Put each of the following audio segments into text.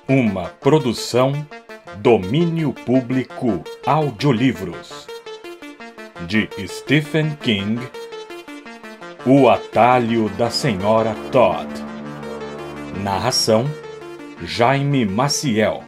Uma produção Domínio Público Audiolivros de Stephen King. O Atalho da Senhora Todd. Narração Jaime Maciel.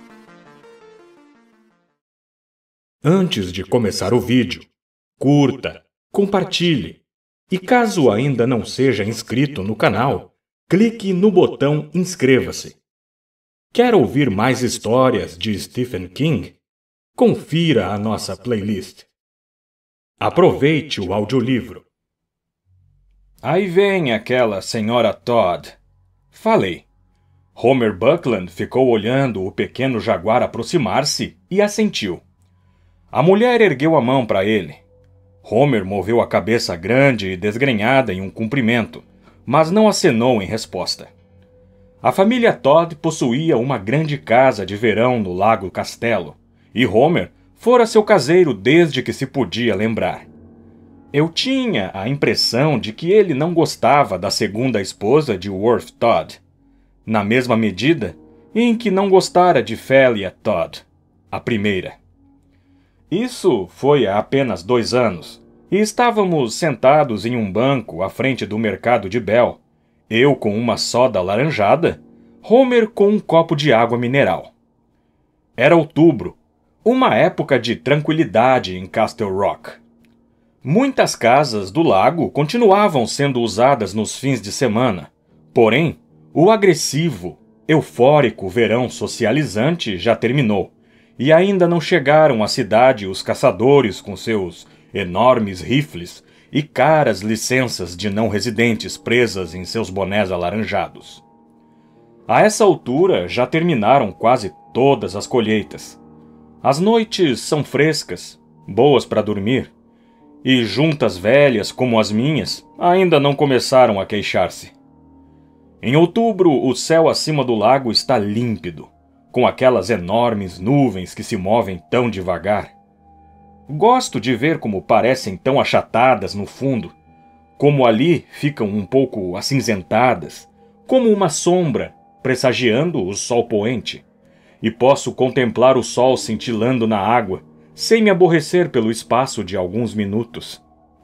Antes de começar o vídeo, curta, compartilhe e caso ainda não seja inscrito no canal, clique no botão inscreva-se. Quer ouvir mais histórias de Stephen King? Confira a nossa playlist. Aproveite o audiolivro. Aí vem aquela senhora Todd. Falei. Homer Buckland ficou olhando o pequeno jaguar aproximar-se e assentiu. A mulher ergueu a mão para ele. Homer moveu a cabeça grande e desgrenhada em um cumprimento, mas não acenou em resposta. A família Todd possuía uma grande casa de verão no Lago Castelo, e Homer fora seu caseiro desde que se podia lembrar. Eu tinha a impressão de que ele não gostava da segunda esposa de Worth Todd, na mesma medida em que não gostara de Félia Todd, a primeira. Isso foi há apenas 2 anos, e estávamos sentados em um banco à frente do mercado de Bell, eu com uma soda alaranjada, Homer com um copo de água mineral. Era outubro, uma época de tranquilidade em Castle Rock. Muitas casas do lago continuavam sendo usadas nos fins de semana, porém, o agressivo, eufórico verão socializante já terminou, e ainda não chegaram à cidade os caçadores com seus enormes rifles e caras licenças de não residentes presas em seus bonés alaranjados. A essa altura já terminaram quase todas as colheitas. As noites são frescas, boas para dormir, e juntas velhas como as minhas ainda não começaram a queixar-se. Em outubro, o céu acima do lago está límpido, com aquelas enormes nuvens que se movem tão devagar. Gosto de ver como parecem tão achatadas no fundo, como ali ficam um pouco acinzentadas, como uma sombra, pressagiando o sol poente, e posso contemplar o sol cintilando na água, sem me aborrecer pelo espaço de alguns minutos.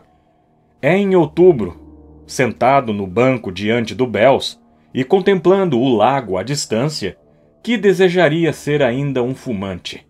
É em outubro, sentado no banco diante do Bells e contemplando o lago à distância, que desejaria ser ainda um fumante.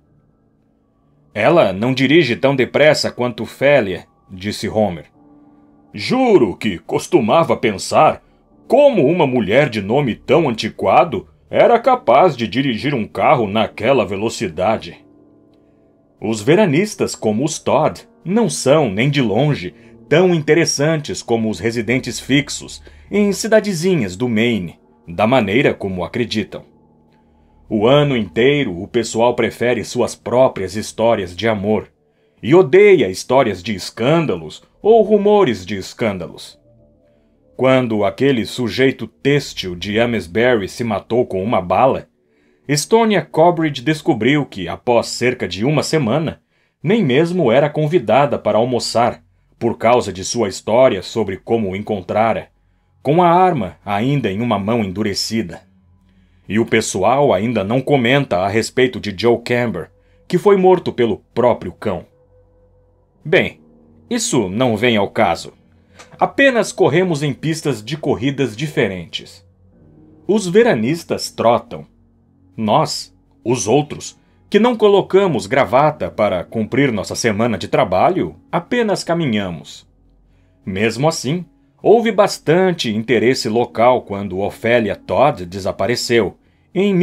Ela não dirige tão depressa quanto Félia, disse Homer. Juro que costumava pensar como uma mulher de nome tão antiquado era capaz de dirigir um carro naquela velocidade. Os veranistas como os Todd não são, nem de longe, tão interessantes como os residentes fixos em cidadezinhas do Maine, da maneira como acreditam. O ano inteiro o pessoal prefere suas próprias histórias de amor e odeia histórias de escândalos ou rumores de escândalos. Quando aquele sujeito têxtil de Amesbury se matou com uma bala, Stonia Corbridge descobriu que, após cerca de 1 semana, nem mesmo era convidada para almoçar por causa de sua história sobre como o encontrara, com a arma ainda em uma mão endurecida. E o pessoal ainda não comenta a respeito de Joe Camber, que foi morto pelo próprio cão. Bem, isso não vem ao caso. Apenas corremos em pistas de corridas diferentes. Os veranistas trotam. Nós, os outros, que não colocamos gravata para cumprir nossa semana de trabalho, apenas caminhamos. Mesmo assim, houve bastante interesse local quando Ophélia Todd desapareceu, em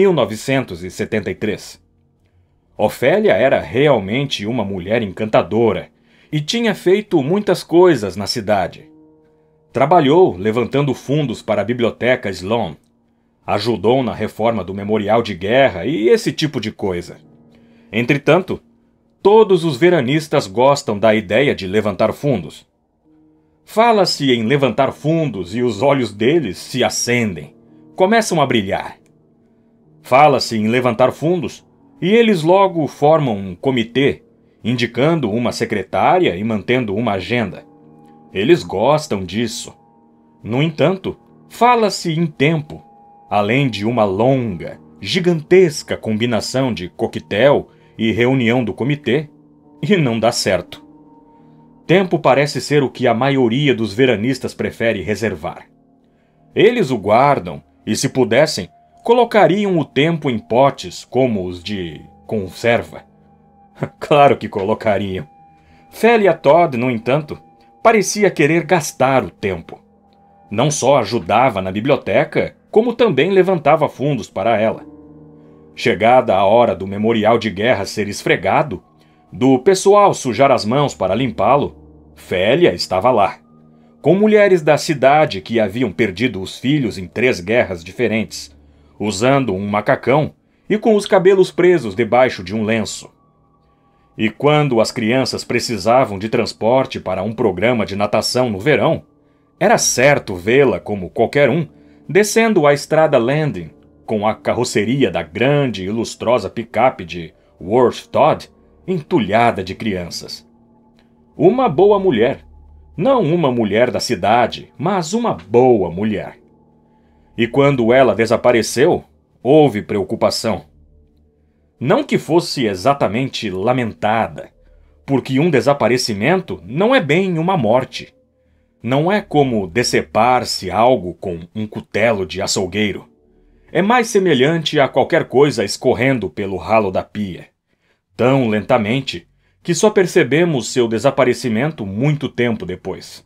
1973. Ophélia era realmente uma mulher encantadora e tinha feito muitas coisas na cidade. Trabalhou levantando fundos para a biblioteca Sloan, ajudou na reforma do memorial de guerra e esse tipo de coisa. Entretanto, todos os veranistas gostam da ideia de levantar fundos. Fala-se em levantar fundos e os olhos deles se acendem, começam a brilhar. Fala-se em levantar fundos e eles logo formam um comitê, indicando uma secretária e mantendo uma agenda. Eles gostam disso. No entanto, fala-se em tempo, além de uma longa, gigantesca combinação de coquetel e reunião do comitê, e não dá certo. Tempo parece ser o que a maioria dos veranistas prefere reservar. Eles o guardam e, se pudessem, colocariam o tempo em potes como os de conserva. Claro que colocariam. Félia Todd, no entanto, parecia querer gastar o tempo. Não só ajudava na biblioteca, como também levantava fundos para ela. Chegada a hora do memorial de guerra ser esfregado, do pessoal sujar as mãos para limpá-lo, Félia estava lá, com mulheres da cidade que haviam perdido os filhos em 3 guerras diferentes, usando um macacão e com os cabelos presos debaixo de um lenço. E quando as crianças precisavam de transporte para um programa de natação no verão, era certo vê-la como qualquer um, descendo a estrada Landing, com a carroceria da grande e lustrosa picape de Worth Todd entulhada de crianças. Uma boa mulher. Não uma mulher da cidade, mas uma boa mulher. E quando ela desapareceu, houve preocupação. Não que fosse exatamente lamentada, porque um desaparecimento não é bem uma morte. Não é como decepar-se algo com um cutelo de açougueiro. É mais semelhante a qualquer coisa escorrendo pelo ralo da pia, tão lentamente que só percebemos seu desaparecimento muito tempo depois.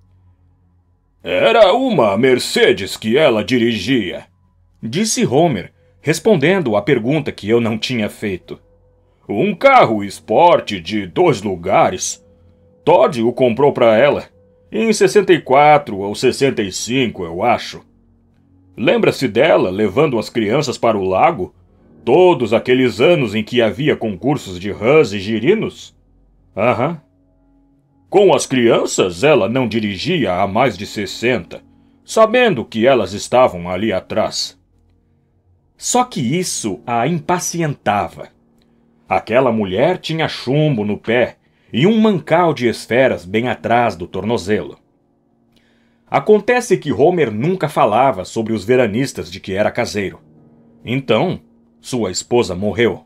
Era uma Mercedes que ela dirigia, disse Homer, respondendo à pergunta que eu não tinha feito. Um carro esporte de 2 lugares. Todd o comprou para ela, em 64 ou 65, eu acho. Lembra-se dela levando as crianças para o lago? Todos aqueles anos em que havia concursos de rãs e girinos? Aham. Com as crianças, ela não dirigia há mais de 60, sabendo que elas estavam ali atrás. Só que isso a impacientava. Aquela mulher tinha chumbo no pé e um mancal de esferas bem atrás do tornozelo. Acontece que Homer nunca falava sobre os veranistas de que era caseiro. Então, sua esposa morreu.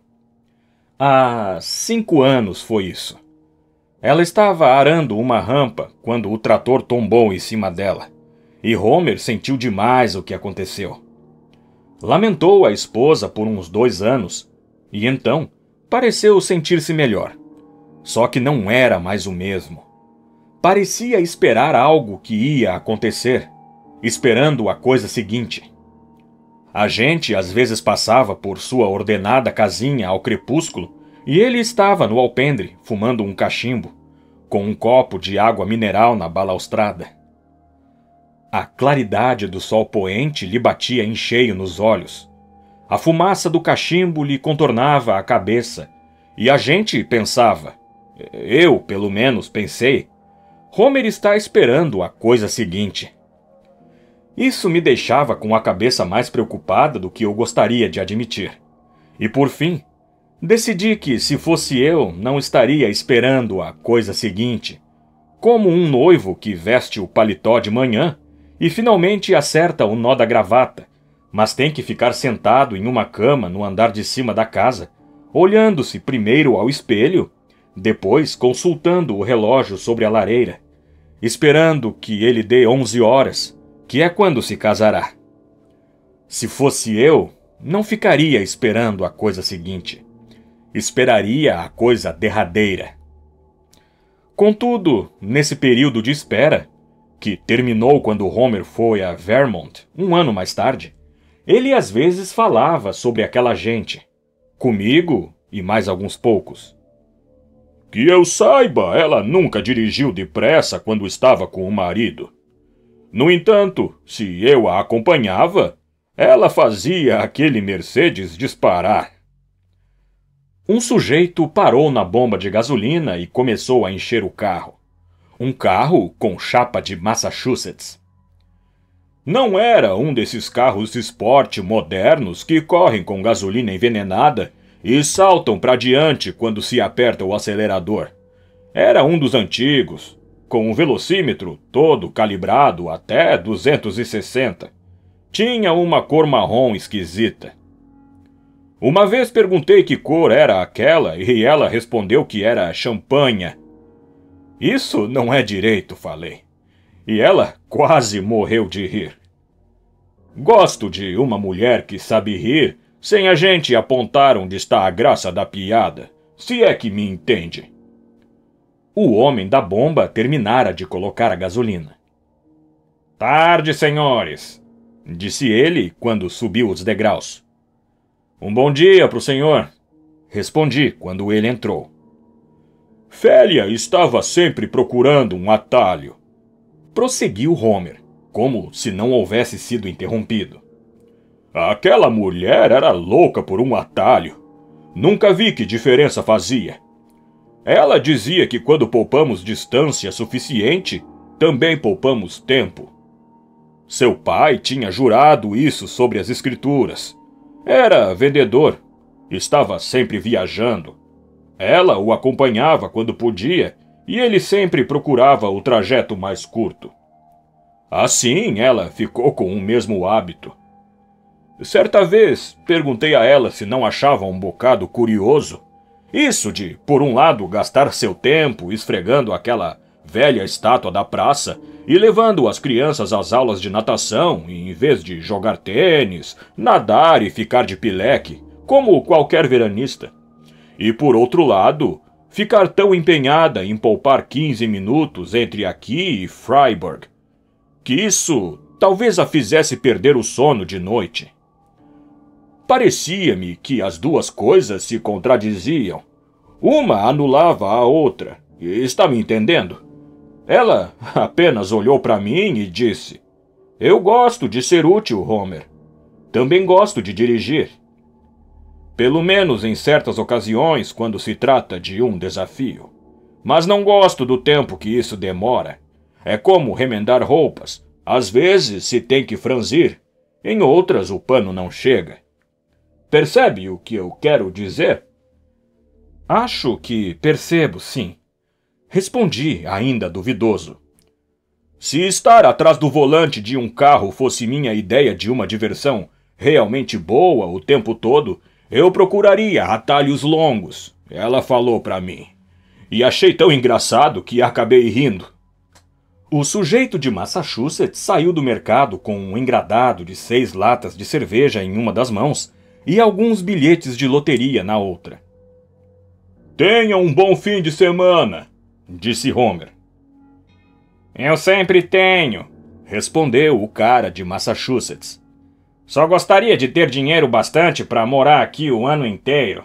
Há 5 anos foi isso. Ela estava arando uma rampa quando o trator tombou em cima dela, e Homer sentiu demais o que aconteceu. Lamentou a esposa por uns 2 anos, e então pareceu sentir-se melhor. Só que não era mais o mesmo. Parecia esperar algo que ia acontecer, esperando a coisa seguinte. A gente às vezes passava por sua ordenada casinha ao crepúsculo e ele estava no alpendre, fumando um cachimbo, com um copo de água mineral na balaustrada. A claridade do sol poente lhe batia em cheio nos olhos. A fumaça do cachimbo lhe contornava a cabeça, e a gente pensava, eu pelo menos pensei, Homer está esperando a coisa seguinte. Isso me deixava com a cabeça mais preocupada do que eu gostaria de admitir. E por fim, decidi que, se fosse eu, não estaria esperando a coisa seguinte, como um noivo que veste o paletó de manhã e finalmente acerta o nó da gravata, mas tem que ficar sentado em uma cama no andar de cima da casa, olhando-se primeiro ao espelho, depois consultando o relógio sobre a lareira, esperando que ele dê 11 horas, que é quando se casará. Se fosse eu, não ficaria esperando a coisa seguinte. Esperaria a coisa derradeira. Contudo, nesse período de espera, que terminou quando Homer foi a Vermont 1 ano mais tarde, ele às vezes falava sobre aquela gente, comigo e mais alguns poucos. Que eu saiba, ela nunca dirigiu depressa quando estava com o marido. No entanto, se eu a acompanhava, ela fazia aquele Mercedes disparar. Um sujeito parou na bomba de gasolina e começou a encher o carro. Um carro com chapa de Massachusetts. Não era um desses carros de esporte modernos que correm com gasolina envenenada e saltam para diante quando se aperta o acelerador. Era um dos antigos, com um velocímetro todo calibrado até 260. Tinha uma cor marrom esquisita. Uma vez perguntei que cor era aquela e ela respondeu que era champanha. Isso não é direito, falei. E ela quase morreu de rir. Gosto de uma mulher que sabe rir sem a gente apontar onde está a graça da piada, se é que me entende. O homem da bomba terminara de colocar a gasolina. Tarde, senhores, disse ele quando subiu os degraus. Um bom dia para o senhor, respondi quando ele entrou. Félia estava sempre procurando um atalho, prosseguiu Homer, como se não houvesse sido interrompido. Aquela mulher era louca por um atalho. Nunca vi que diferença fazia. Ela dizia que quando poupamos distância suficiente, também poupamos tempo. Seu pai tinha jurado isso sobre as escrituras. Era vendedor. Estava sempre viajando. Ela o acompanhava quando podia e ele sempre procurava o trajeto mais curto. Assim, ela ficou com o mesmo hábito. Certa vez, perguntei a ela se não achava um bocado curioso isso de, por um lado, gastar seu tempo esfregando aquela velha estátua da praça e levando as crianças às aulas de natação, em vez de jogar tênis, nadar e ficar de pileque, como qualquer veranista. E, por outro lado, ficar tão empenhada em poupar 15 minutos entre aqui e Freiburg, que isso talvez a fizesse perder o sono de noite. Parecia-me que as duas coisas se contradiziam. Uma anulava a outra. Está me entendendo? Ela apenas olhou para mim e disse: Eu gosto de ser útil, Homer. Também gosto de dirigir. Pelo menos em certas ocasiões, quando se trata de um desafio. Mas não gosto do tempo que isso demora. É como remendar roupas. Às vezes se tem que franzir. Em outras o pano não chega. Percebe o que eu quero dizer? Acho que percebo, sim. Respondi, ainda duvidoso. Se estar atrás do volante de um carro fosse minha ideia de uma diversão realmente boa o tempo todo, eu procuraria atalhos longos, ela falou para mim. E achei tão engraçado que acabei rindo. O sujeito de Massachusetts saiu do mercado com um engradado de 6 latas de cerveja em uma das mãos e alguns bilhetes de loteria na outra. Tenha um bom fim de semana, disse Homer. Eu sempre tenho, respondeu o cara de Massachusetts. Só gostaria de ter dinheiro bastante para morar aqui o ano inteiro.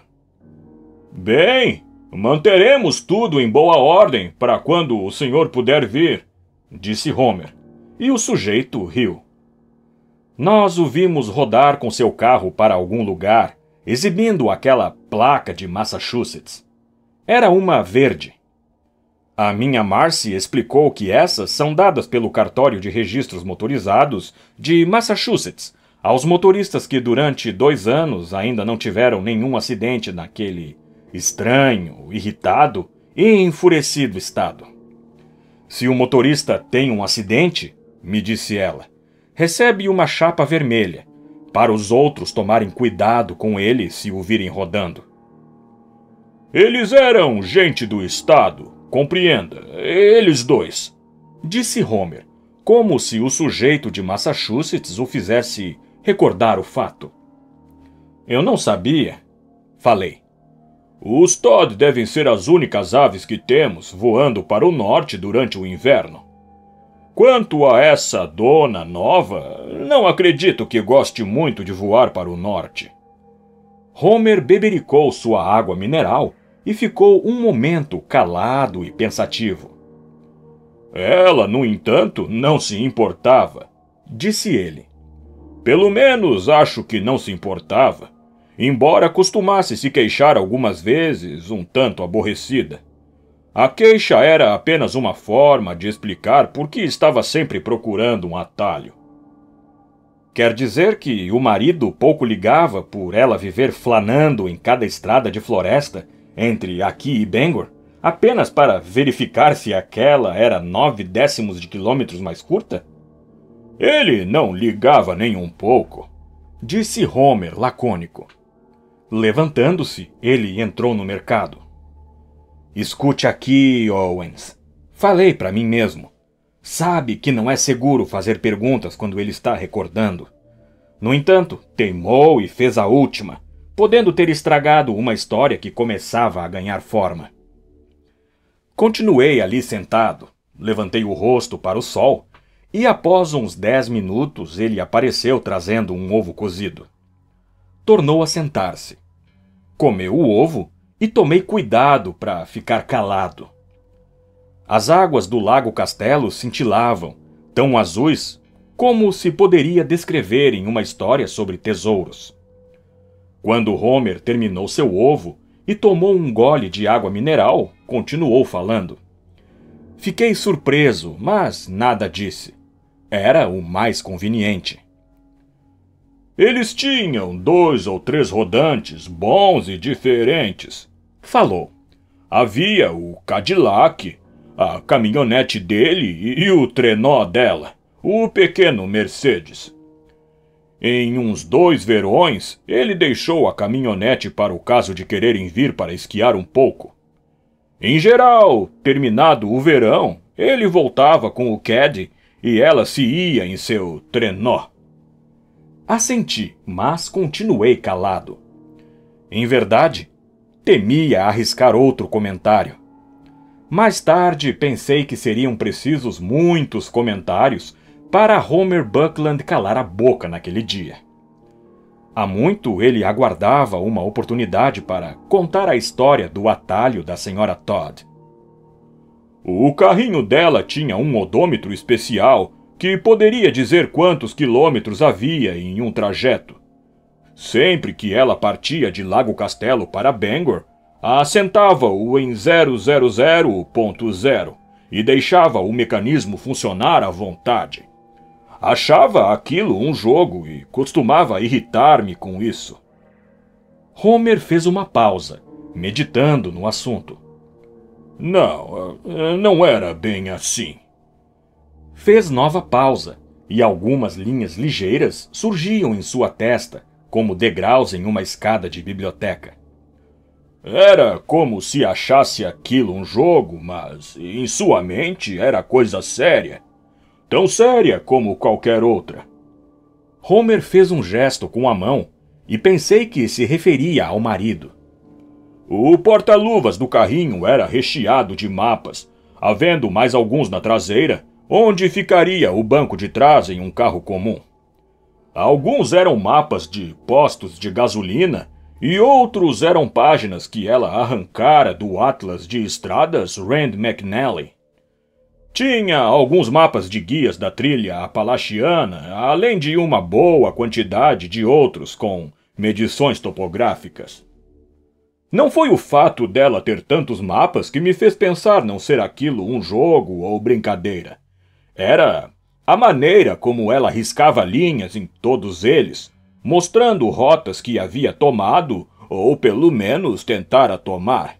Bem, manteremos tudo em boa ordem para quando o senhor puder vir, disse Homer, e o sujeito riu. Nós o vimos rodar com seu carro para algum lugar, exibindo aquela placa de Massachusetts. Era uma verde. A minha Marcy explicou que essas são dadas pelo cartório de registros motorizados de Massachusetts aos motoristas que durante 2 anos ainda não tiveram nenhum acidente naquele estranho, irritado e enfurecido estado. Se o motorista tem um acidente, me disse ela, recebe uma chapa vermelha, para os outros tomarem cuidado com ele se o virem rodando. Eles eram gente do estado, compreenda, eles dois, disse Homer, como se o sujeito de Massachusetts o fizesse recordar o fato. Eu não sabia, falei. Os Todd devem ser as únicas aves que temos voando para o norte durante o inverno. Quanto a essa dona nova, não acredito que goste muito de voar para o norte. Homer bebericou sua água mineral e ficou um momento calado e pensativo. Ela, no entanto, não se importava, disse ele. Pelo menos acho que não se importava, embora costumasse se queixar algumas vezes um tanto aborrecida. A queixa era apenas uma forma de explicar por que estava sempre procurando um atalho. Quer dizer que o marido pouco ligava por ela viver flanando em cada estrada de floresta entre aqui e Bangor, apenas para verificar se aquela era 0,9 de quilômetros mais curta? Ele não ligava nem um pouco, disse Homer lacônico. Levantando-se, ele entrou no mercado. Escute aqui, Owens. Falei para mim mesmo. Sabe que não é seguro fazer perguntas quando ele está recordando. No entanto, teimou e fez a última, podendo ter estragado uma história que começava a ganhar forma. Continuei ali sentado, levantei o rosto para o sol, e após uns 10 minutos ele apareceu trazendo um ovo cozido. Tornou a sentar-se. Comeu o ovo e tomei cuidado para ficar calado. As águas do Lago Castelo cintilavam, tão azuis como se poderia descrever em uma história sobre tesouros. Quando Homer terminou seu ovo e tomou um gole de água mineral, continuou falando. Fiquei surpreso, mas nada disse. Era o mais conveniente. Eles tinham 2 ou 3 rodantes, bons e diferentes, falou. Havia o Cadillac, a caminhonete dele e o trenó dela, o pequeno Mercedes. Em uns 2 verões, ele deixou a caminhonete para o caso de quererem vir para esquiar um pouco. Em geral, terminado o verão, ele voltava com o Caddy e ela se ia em seu trenó. Assenti, mas continuei calado. Em verdade, temia arriscar outro comentário. Mais tarde, pensei que seriam precisos muitos comentários para Homer Buckland calar a boca naquele dia. Há muito ele aguardava uma oportunidade para contar a história do atalho da Sra. Todd. O carrinho dela tinha um odômetro especial que poderia dizer quantos quilômetros havia em um trajeto. Sempre que ela partia de Lago Castelo para Bangor, assentava-o em 000.0 e deixava o mecanismo funcionar à vontade. Achava aquilo um jogo e costumava irritar-me com isso. Homer fez uma pausa, meditando no assunto. Não era bem assim. Fez nova pausa, e algumas linhas ligeiras surgiam em sua testa, como degraus em uma escada de biblioteca. Era como se achasse aquilo um jogo, mas em sua mente era coisa séria. Tão séria como qualquer outra. Homer fez um gesto com a mão, e pensei que se referia ao marido. O porta-luvas do carrinho era recheado de mapas, havendo mais alguns na traseira, onde ficaria o banco de trás em um carro comum. Alguns eram mapas de postos de gasolina e outros eram páginas que ela arrancara do Atlas de Estradas Rand McNally. Tinha alguns mapas de guias da trilha apalachiana, além de uma boa quantidade de outros com medições topográficas. Não foi o fato dela ter tantos mapas que me fez pensar não ser aquilo um jogo ou brincadeira. Era a maneira como ela riscava linhas em todos eles, mostrando rotas que havia tomado ou pelo menos tentara tomar.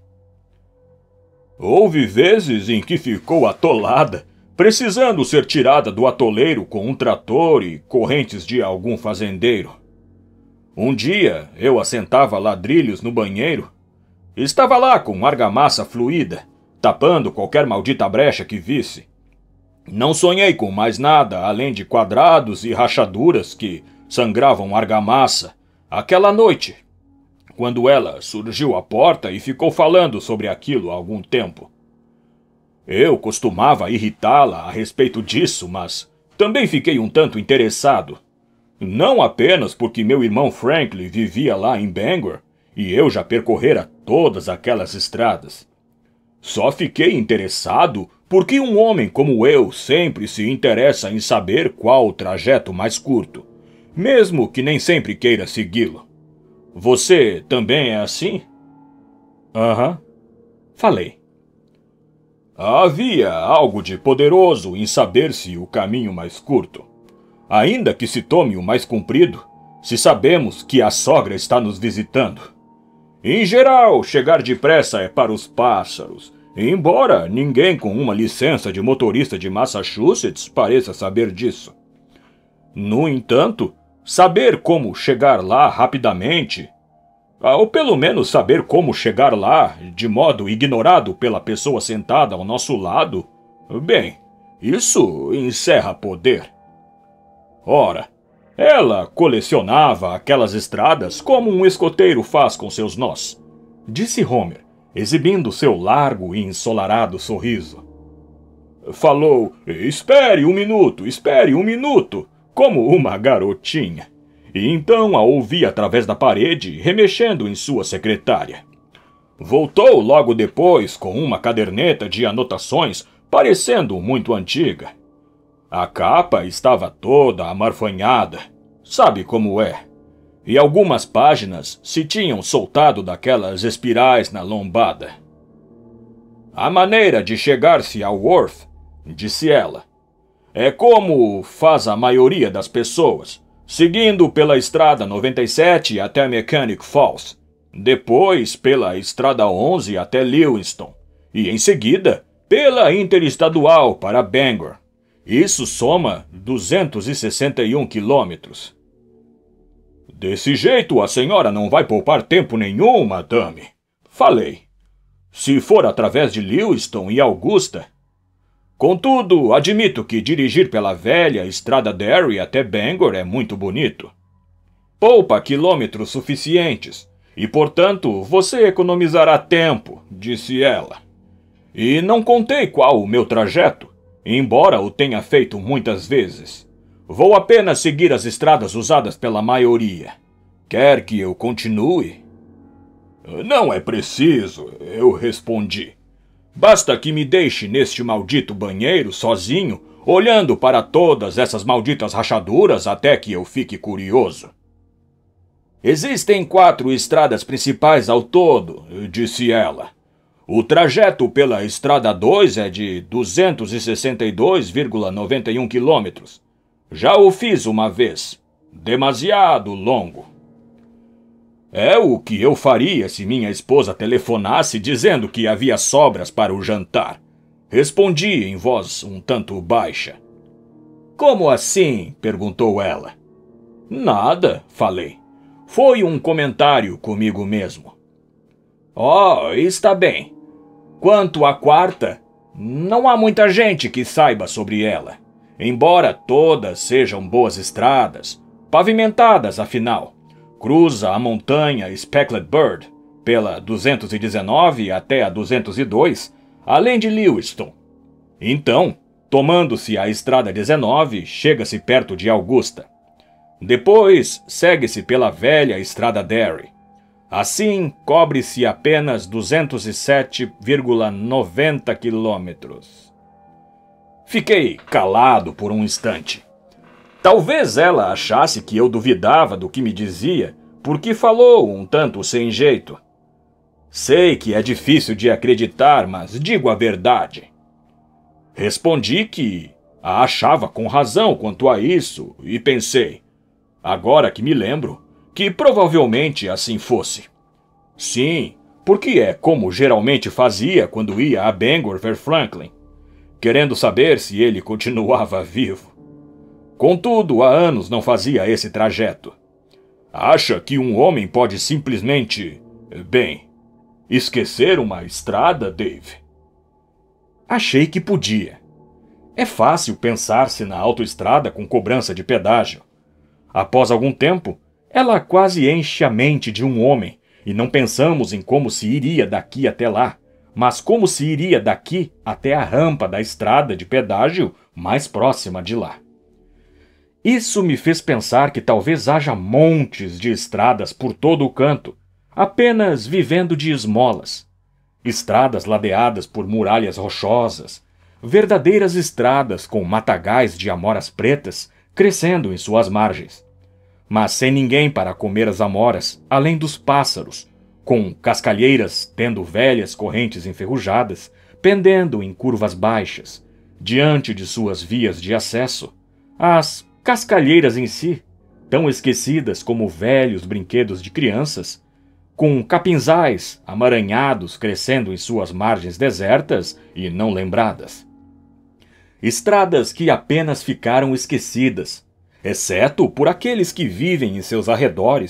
Houve vezes em que ficou atolada, precisando ser tirada do atoleiro com um trator e correntes de algum fazendeiro. Um dia eu assentava ladrilhos no banheiro. Estava lá com argamassa fluida, tapando qualquer maldita brecha que visse. Não sonhei com mais nada além de quadrados e rachaduras que sangravam argamassa aquela noite, quando ela surgiu à porta e ficou falando sobre aquilo há algum tempo. Eu costumava irritá-la a respeito disso, mas também fiquei um tanto interessado. Não apenas porque meu irmão Franklin vivia lá em Bangor e eu já percorrera todas aquelas estradas. Só fiquei interessado porque um homem como eu sempre se interessa em saber qual o trajeto mais curto, mesmo que nem sempre queira segui-lo. Você também é assim? Aham. Falei. Havia algo de poderoso em saber-se o caminho mais curto. Ainda que se tome o mais comprido, se sabemos que a sogra está nos visitando. Em geral, chegar depressa é para os pássaros, embora ninguém com uma licença de motorista de Massachusetts pareça saber disso. No entanto, saber como chegar lá rapidamente... Ou pelo menos saber como chegar lá, de modo ignorado pela pessoa sentada ao nosso lado, bem, isso encerra poder. Ora, ela colecionava aquelas estradas como um escoteiro faz com seus nós, disse Homer, exibindo seu largo e ensolarado sorriso. Falou, espere um minuto, como uma garotinha. E então a ouvi através da parede, remexendo em sua secretária. Voltou logo depois com uma caderneta de anotações, parecendo muito antiga. A capa estava toda amarfanhada, sabe como é, e algumas páginas se tinham soltado daquelas espirais na lombada. A maneira de chegar-se ao Worth, disse ela, é como faz a maioria das pessoas, seguindo pela Estrada 97 até Mechanic Falls, depois pela Estrada 11 até Lewiston, e em seguida pela Interestadual para Bangor. Isso soma 261 quilômetros. Desse jeito a senhora não vai poupar tempo nenhum, madame. Falei. Se for através de Lewiston e Augusta. Contudo, admito que dirigir pela velha Estrada Derry até Bangor é muito bonito. Poupa quilômetros suficientes, e portanto você economizará tempo, disse ela. E não contei qual o meu trajeto, embora o tenha feito muitas vezes. Vou apenas seguir as estradas usadas pela maioria. Quer que eu continue? Não é preciso, eu respondi. Basta que me deixe neste maldito banheiro sozinho, olhando para todas essas malditas rachaduras até que eu fique curioso. Existem 4 estradas principais ao todo, disse ela. O trajeto pela Estrada 2 é de 262,91 quilômetros. Já o fiz uma vez. Demasiado longo. É o que eu faria se minha esposa telefonasse dizendo que havia sobras para o jantar. Respondi em voz um tanto baixa. Como assim? Perguntou ela. Nada, falei. Foi um comentário comigo mesmo. Oh, está bem. Quanto à 4ª, não há muita gente que saiba sobre ela, embora todas sejam boas estradas, pavimentadas afinal. Cruza a montanha Speckled Bird, pela 219 até a 202, além de Lewiston. Então, tomando-se a Estrada 19, chega-se perto de Augusta. Depois, segue-se pela velha Estrada Derry. Assim, cobre-se apenas 207,90 quilômetros. Fiquei calado por um instante. Talvez ela achasse que eu duvidava do que me dizia, porque falou um tanto sem jeito. Sei que é difícil de acreditar, mas digo a verdade. Respondi que a achava com razão quanto a isso e pensei, agora que me lembro, que provavelmente assim fosse. Sim, porque é como geralmente fazia quando ia a Bangor ver Franklin, querendo saber se ele continuava vivo. Contudo, há anos não fazia esse trajeto. Acha que um homem pode simplesmente, bem, esquecer uma estrada, Dave? Achei que podia. É fácil pensar-se na autoestrada com cobrança de pedágio. Após algum tempo, ela quase enche a mente de um homem, e não pensamos em como se iria daqui até lá, mas como se iria daqui até a rampa da estrada de pedágio mais próxima de lá. Isso me fez pensar que talvez haja montes de estradas por todo o canto, apenas vivendo de esmolas. Estradas ladeadas por muralhas rochosas, verdadeiras estradas com matagais de amoras pretas crescendo em suas margens. Mas sem ninguém para comer as amoras, além dos pássaros, com cascalheiras tendo velhas correntes enferrujadas, pendendo em curvas baixas, diante de suas vias de acesso, as cascalheiras em si, tão esquecidas como velhos brinquedos de crianças, com capinzais amaranhados crescendo em suas margens desertas e não lembradas. Estradas que apenas ficaram esquecidas, exceto por aqueles que vivem em seus arredores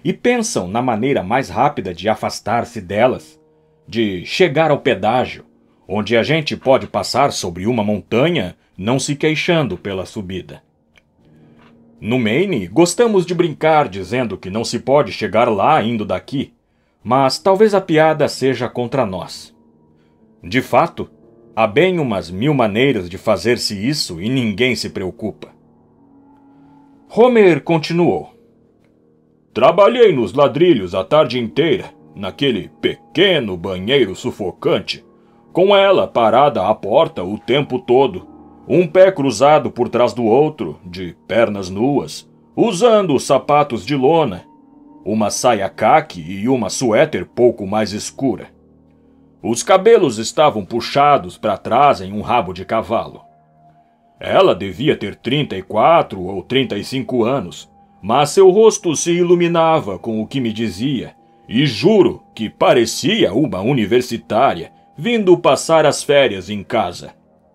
e pensam na maneira mais rápida de afastar-se delas, de chegar ao pedágio, onde a gente pode passar sobre uma montanha não se queixando pela subida. No Maine, gostamos de brincar dizendo que não se pode chegar lá indo daqui, mas talvez a piada seja contra nós. De fato, há bem umas 1000 maneiras de fazer-se isso e ninguém se preocupa. Homer continuou. Trabalhei nos ladrilhos a tarde inteira, naquele pequeno banheiro sufocante, com ela parada à porta o tempo todo, um pé cruzado por trás do outro, de pernas nuas, usando sapatos de lona, uma saia caque e uma suéter pouco mais escura. Os cabelos estavam puxados para trás em um rabo de cavalo. Ela devia ter 34 ou 35 anos, mas seu rosto se iluminava com o que me dizia, e juro que parecia uma universitária vindo passar as férias em casa.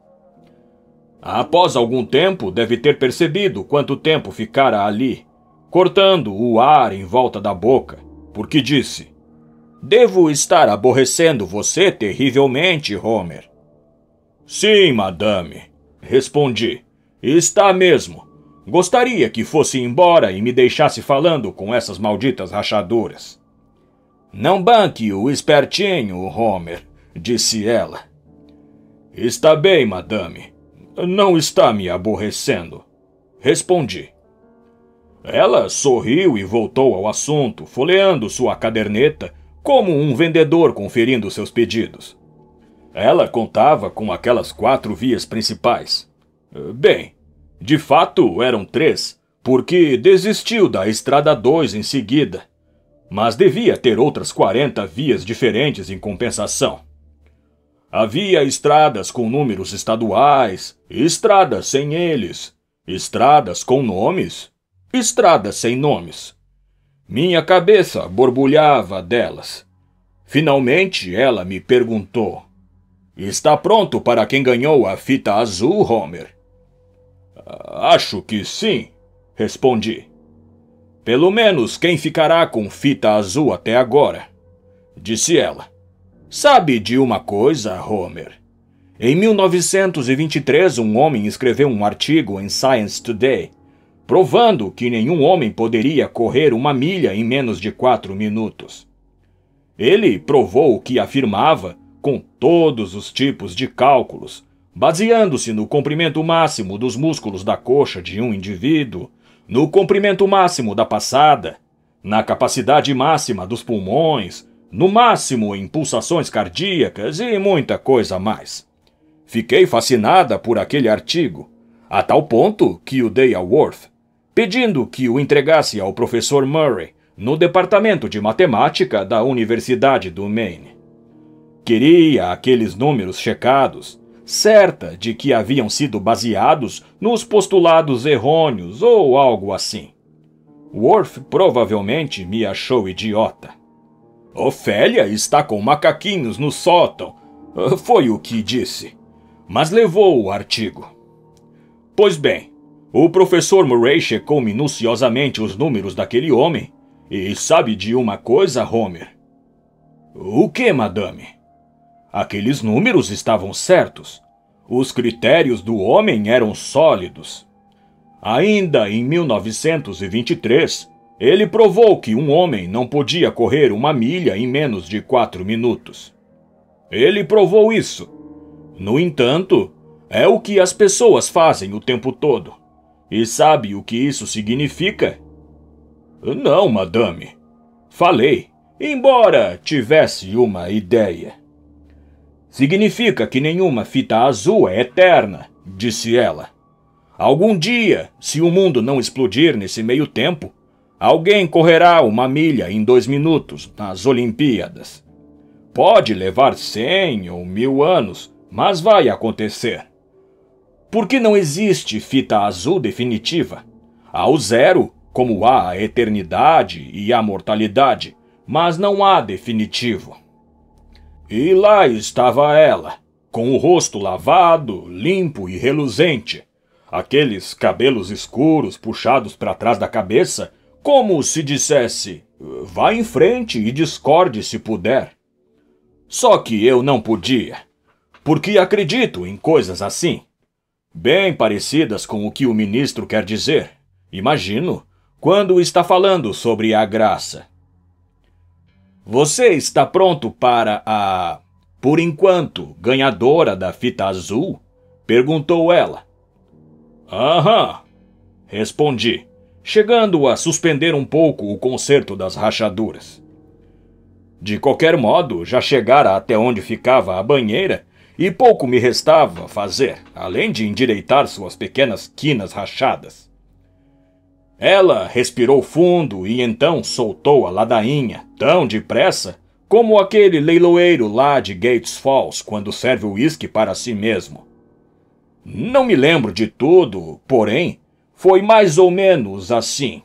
Após algum tempo, deve ter percebido quanto tempo ficara ali, cortando o ar em volta da boca, porque disse: Devo estar aborrecendo você terrivelmente, Homer. Sim, madame, respondi. Está mesmo. Gostaria que fosse embora e me deixasse falando com essas malditas rachaduras. Não banque o espertinho, Homer, disse ela. Está bem, madame. Não está me aborrecendo, respondi. Ela sorriu e voltou ao assunto, folheando sua caderneta como um vendedor conferindo seus pedidos. Ela contava com aquelas 4 vias principais. Bem, de fato eram 3, porque desistiu da Estrada 2 em seguida, mas devia ter outras 40 vias diferentes em compensação. Havia estradas com números estaduais, estradas sem eles, estradas com nomes, estradas sem nomes. Minha cabeça borbulhava delas. Finalmente ela me perguntou: Está pronto para quem ganhou a fita azul, Homer? Acho que sim, respondi. Pelo menos quem ficará com fita azul até agora, disse ela. Sabe de uma coisa, Homer? Em 1923, um homem escreveu um artigo em Science Today, provando que nenhum homem poderia correr 1 milha em menos de 4 minutos. Ele provou o que afirmava com todos os tipos de cálculos, baseando-se no comprimento máximo dos músculos da coxa de um indivíduo, no comprimento máximo da passada, na capacidade máxima dos pulmões, no máximo em pulsações cardíacas e muita coisa mais. Fiquei fascinada por aquele artigo, a tal ponto que o dei a Worth, pedindo que o entregasse ao professor Murray, no departamento de matemática da Universidade do Maine. Queria aqueles números checados, certa de que haviam sido baseados nos postulados errôneos ou algo assim. Worth provavelmente me achou idiota. Ofélia está com macaquinhos no sótão, foi o que disse, mas levou o artigo. Pois bem, o professor Murray checou minuciosamente os números daquele homem, e sabe de uma coisa, Homer? O que, madame? Aqueles números estavam certos. Os critérios do homem eram sólidos. Ainda em 1923, ele provou que um homem não podia correr 1 milha em menos de 4 minutos. Ele provou isso. No entanto, é o que as pessoas fazem o tempo todo. E sabe o que isso significa? Não, madame. Falei, embora tivesse uma ideia. Significa que nenhuma fita azul é eterna, disse ela. Algum dia, se o mundo não explodir nesse meio tempo, alguém correrá 1 milha em 2 minutos nas Olimpíadas. Pode levar 100 ou 1000 anos, mas vai acontecer. Porque não existe fita azul definitiva. Há o zero, como há a eternidade e a mortalidade, mas não há definitivo. E lá estava ela, com o rosto lavado, limpo e reluzente, aqueles cabelos escuros puxados para trás da cabeça, Como se dissesse, vá em frente e discorde se puder. Só que eu não podia, porque acredito em coisas assim, bem parecidas com o que o ministro quer dizer, imagino, quando está falando sobre a graça. Você está pronto para a, por enquanto, ganhadora da fita azul? Perguntou ela. Aham, respondi, chegando a suspender um pouco o conserto das rachaduras. De qualquer modo, já chegara até onde ficava a banheira e pouco me restava fazer, além de endireitar suas pequenas quinas rachadas. Ela respirou fundo e então soltou a ladainha, tão depressa como aquele leiloeiro lá de Gates Falls quando serve o uísque para si mesmo. Não me lembro de tudo, porém, foi mais ou menos assim.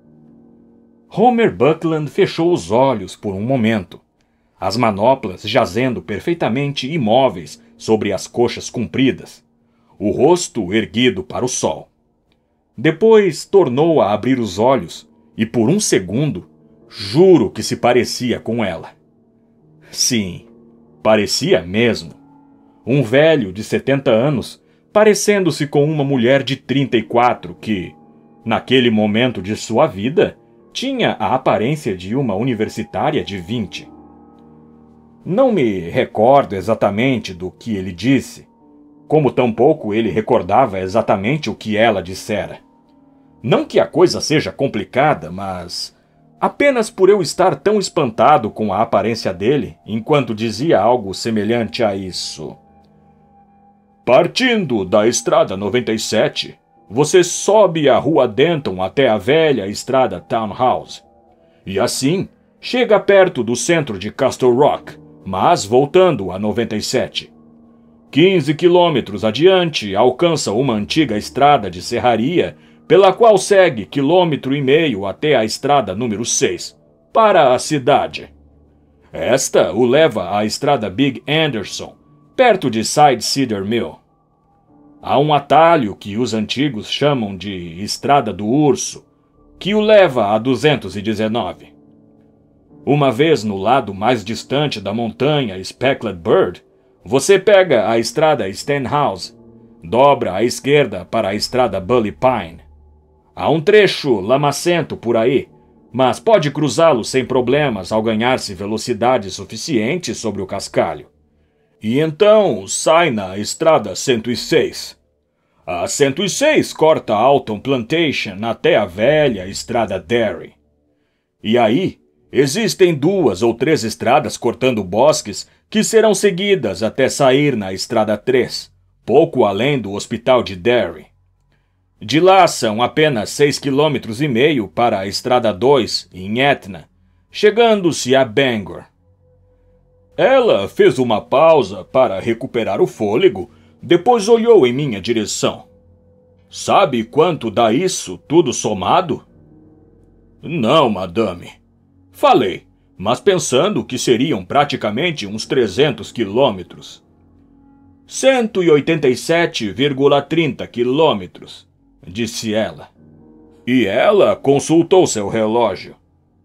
Homer Buckland fechou os olhos por um momento, as manoplas jazendo perfeitamente imóveis sobre as coxas compridas, o rosto erguido para o sol. Depois tornou a abrir os olhos e, por um segundo, juro que se parecia com ela. Sim, parecia mesmo. Um velho de 70 anos parecendo-se com uma mulher de 34 que, naquele momento de sua vida, tinha a aparência de uma universitária de 20. Não me recordo exatamente do que ele disse, como tampouco ele recordava exatamente o que ela dissera. Não que a coisa seja complicada, mas apenas por eu estar tão espantado com a aparência dele, enquanto dizia algo semelhante a isso. Partindo da estrada 97, você sobe a rua Denton até a velha estrada Townhouse. E assim, chega perto do centro de Castle Rock, mas voltando a 97. 15 quilômetros adiante, alcança uma antiga estrada de serraria, pela qual segue 1,5 quilômetros até a estrada número 6, para a cidade. Esta o leva à estrada Big Anderson, perto de Side Cedar Mill. Há um atalho que os antigos chamam de Estrada do Urso, que o leva a 219. Uma vez no lado mais distante da montanha Speckled Bird, você pega a estrada Stenhouse, dobra à esquerda para a estrada Bully Pine. Há um trecho lamacento por aí, mas pode cruzá-lo sem problemas ao ganhar-se velocidade suficiente sobre o cascalho. E então sai na estrada 106. A 106 corta Alton Plantation até a velha estrada Derry. E aí, existem 2 ou 3 estradas cortando bosques que serão seguidas até sair na estrada 3, pouco além do hospital de Derry. De lá são apenas 6,5 quilômetros para a estrada 2, em Etna, chegando-se a Bangor. Ela fez uma pausa para recuperar o fôlego, depois olhou em minha direção. Sabe quanto dá isso, tudo somado? Não, madame. Falei, mas pensando que seriam praticamente uns 300 quilômetros. 187,30 quilômetros, disse ela. E ela consultou seu relógio.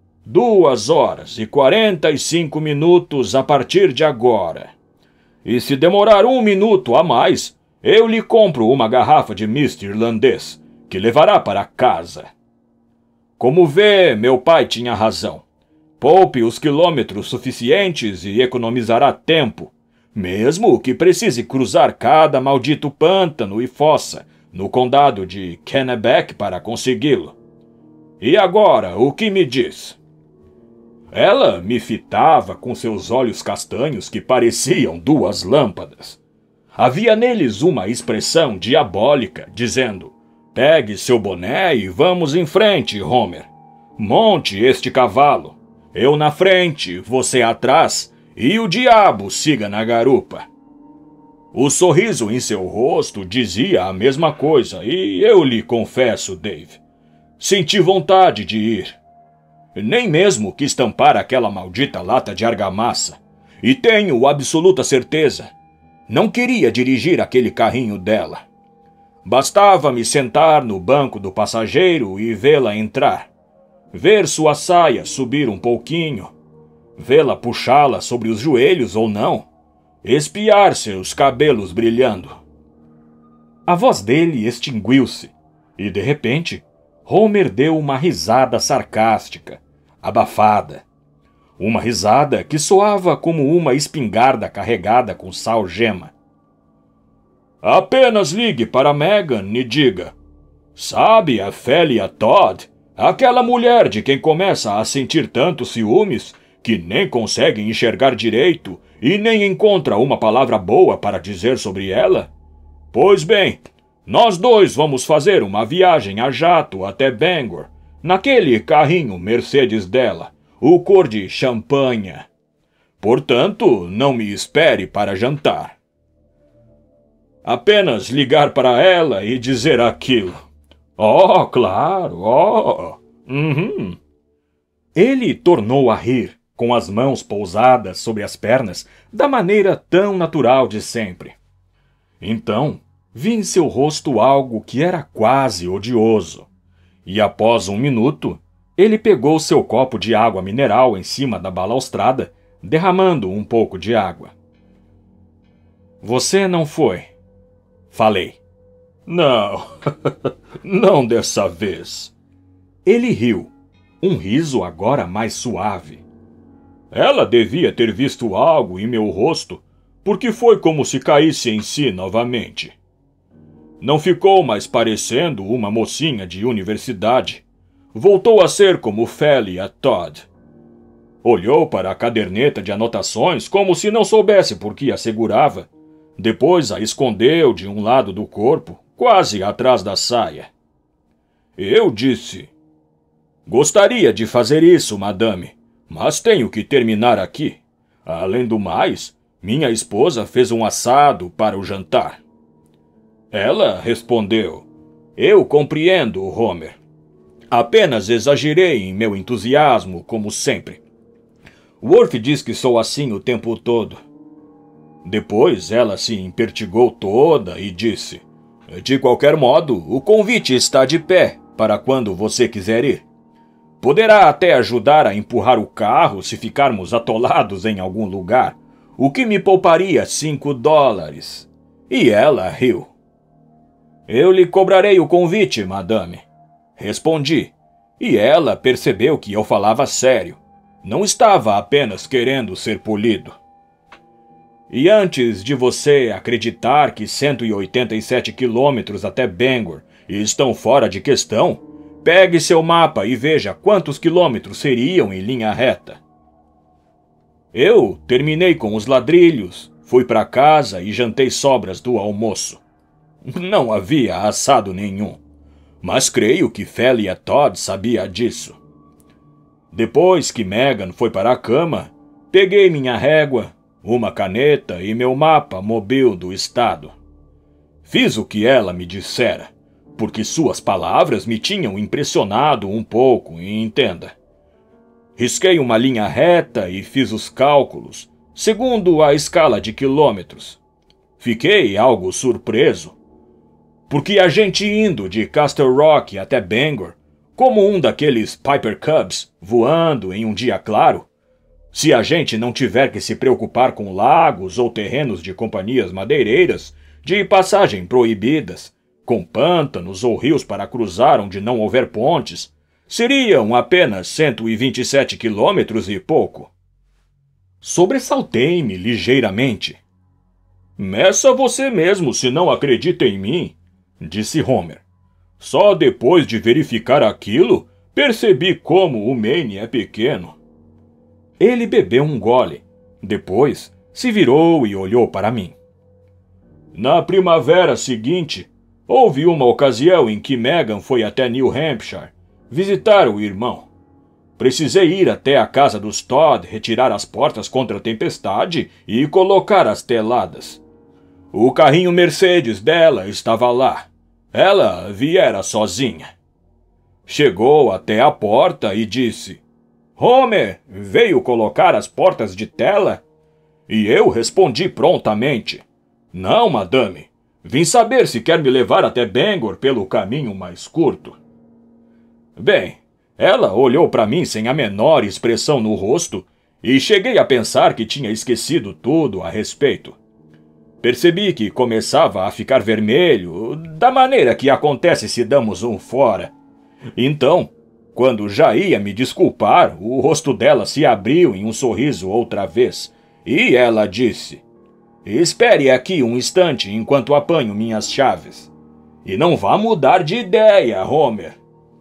2h45 a partir de agora. E se demorar 1 minuto a mais, eu lhe compro uma garrafa de misto irlandês, que levará para casa. Como vê, meu pai tinha razão. Poupe os quilômetros suficientes e economizará tempo, mesmo que precise cruzar cada maldito pântano e fossa no condado de Kennebec para consegui-lo. E agora, o que me diz? Ela me fitava com seus olhos castanhos que pareciam 2 lâmpadas. Havia neles uma expressão diabólica, dizendo: pegue seu boné e vamos em frente, Homer. Monte este cavalo. Eu na frente, você atrás, e o diabo siga na garupa. O sorriso em seu rosto dizia a mesma coisa, e eu lhe confesso, Dave, senti vontade de ir. Nem mesmo quis tampar aquela maldita lata de argamassa, e tenho absoluta certeza, não queria dirigir aquele carrinho dela. Bastava-me sentar no banco do passageiro e vê-la entrar. ver sua saia subir um pouquinho, vê-la puxá-la sobre os joelhos ou não, espiar seus cabelos brilhando. A voz dele extinguiu-se e, de repente, Homer deu uma risada sarcástica, abafada. Uma risada que soava como uma espingarda carregada com sal-gema. Apenas ligue para Megan e diga: sabe a Félia Todd, aquela mulher de quem começa a sentir tantos ciúmes que nem consegue enxergar direito e nem encontra uma palavra boa para dizer sobre ela? Pois bem, nós dois vamos fazer uma viagem a jato até Bangor, naquele carrinho Mercedes dela, o cor de champanha. Portanto, não me espere para jantar. Apenas ligar para ela e dizer aquilo. Oh, claro, oh. Uhum. Ele tornou a rir, com as mãos pousadas sobre as pernas, da maneira tão natural de sempre. Então, vi em seu rosto algo que era quase odioso. E após um minuto, ele pegou seu copo de água mineral em cima da balaustrada, derramando um pouco de água. Você não foi? Falei. Não, não dessa vez. Ele riu, um riso agora mais suave. Ela devia ter visto algo em meu rosto, porque foi como se caísse em si novamente. Não ficou mais parecendo uma mocinha de universidade. Voltou a ser como Félia Todd. Olhou para a caderneta de anotações como se não soubesse por que a segurava. Depois a escondeu de um lado do corpo, quase atrás da saia. Eu disse: gostaria de fazer isso, madame, mas tenho que terminar aqui. Além do mais, minha esposa fez um assado para o jantar. Ela respondeu: eu compreendo, Homer. Apenas exagerei em meu entusiasmo, como sempre. Worf diz que sou assim o tempo todo. Depois ela se impertigou toda e disse: de qualquer modo, o convite está de pé para quando você quiser ir. Poderá até ajudar a empurrar o carro se ficarmos atolados em algum lugar, o que me pouparia $5. E ela riu. Eu lhe cobrarei o convite, madame. Respondi, e ela percebeu que eu falava sério. Não estava apenas querendo ser polido. E antes de você acreditar que 187 quilômetros até Bangor estão fora de questão, pegue seu mapa e veja quantos quilômetros seriam em linha reta. Eu terminei com os ladrilhos, fui para casa e jantei sobras do almoço. Não havia assado nenhum, mas creio que Félia Todd sabia disso. Depois que Megan foi para a cama, peguei minha régua, uma caneta e meu mapa móvel do estado. Fiz o que ela me dissera, porque suas palavras me tinham impressionado um pouco, e entenda. Risquei uma linha reta e fiz os cálculos, segundo a escala de quilômetros. Fiquei algo surpreso, porque a gente indo de Castle Rock até Bangor, como um daqueles Piper Cubs voando em um dia claro, se a gente não tiver que se preocupar com lagos ou terrenos de companhias madeireiras, de passagem proibidas, com pântanos ou rios para cruzar onde não houver pontes, seriam apenas 127 quilômetros e pouco. Sobressaltei-me ligeiramente. Meça você mesmo se não acredita em mim, disse Homer. Só depois de verificar aquilo, percebi como o Maine é pequeno. Ele bebeu um gole. Depois, se virou e olhou para mim. Na primavera seguinte, houve uma ocasião em que Megan foi até New Hampshire visitar o irmão. Precisei ir até a casa dos Todd retirar as portas contra a tempestade e colocar as teladas. O carrinho Mercedes dela estava lá. Ela viera sozinha. Chegou até a porta e disse: Homer, veio colocar as portas de tela? E eu respondi prontamente: Não, madame. Vim saber se quer me levar até Bangor pelo caminho mais curto. Bem, Ela olhou para mim sem a menor expressão no rosto e cheguei a pensar que tinha esquecido tudo a respeito. Percebi que começava a ficar vermelho, da maneira que acontece se damos um fora. Então, quando já ia me desculpar, o rosto dela se abriu em um sorriso outra vez, e ela disse: "Espere aqui um instante enquanto apanho minhas chaves. E não vá mudar de ideia, Homer."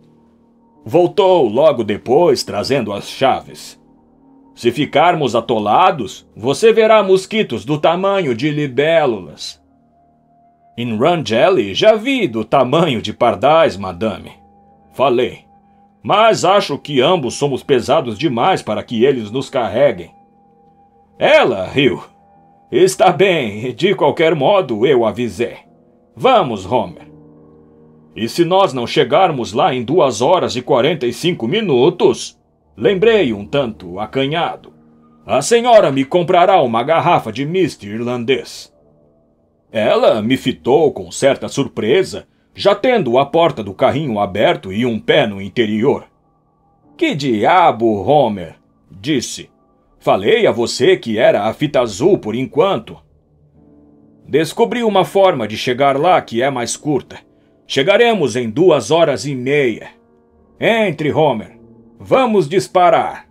Voltou logo depois trazendo as chaves. "Se ficarmos atolados, você verá mosquitos do tamanho de libélulas." "Em Run Jelly já vi do tamanho de pardais, madame." Falei. "Mas acho que ambos somos pesados demais para que eles nos carreguem." Ela riu. "Está bem, de qualquer modo eu avisei. Vamos, Homer." "E se nós não chegarmos lá em 2 horas e 45 minutos? Lembrei um tanto acanhado. "A senhora me comprará uma garrafa de misto irlandês." Ela me fitou com certa surpresa, já tendo a porta do carrinho aberto e um pé no interior. "Que diabo, Homer?" disse. "Falei a você que era a fita azul por enquanto." "Descobri uma forma de chegar lá que é mais curta. Chegaremos em 2 horas e meia. Entre, Homer. Vamos disparar."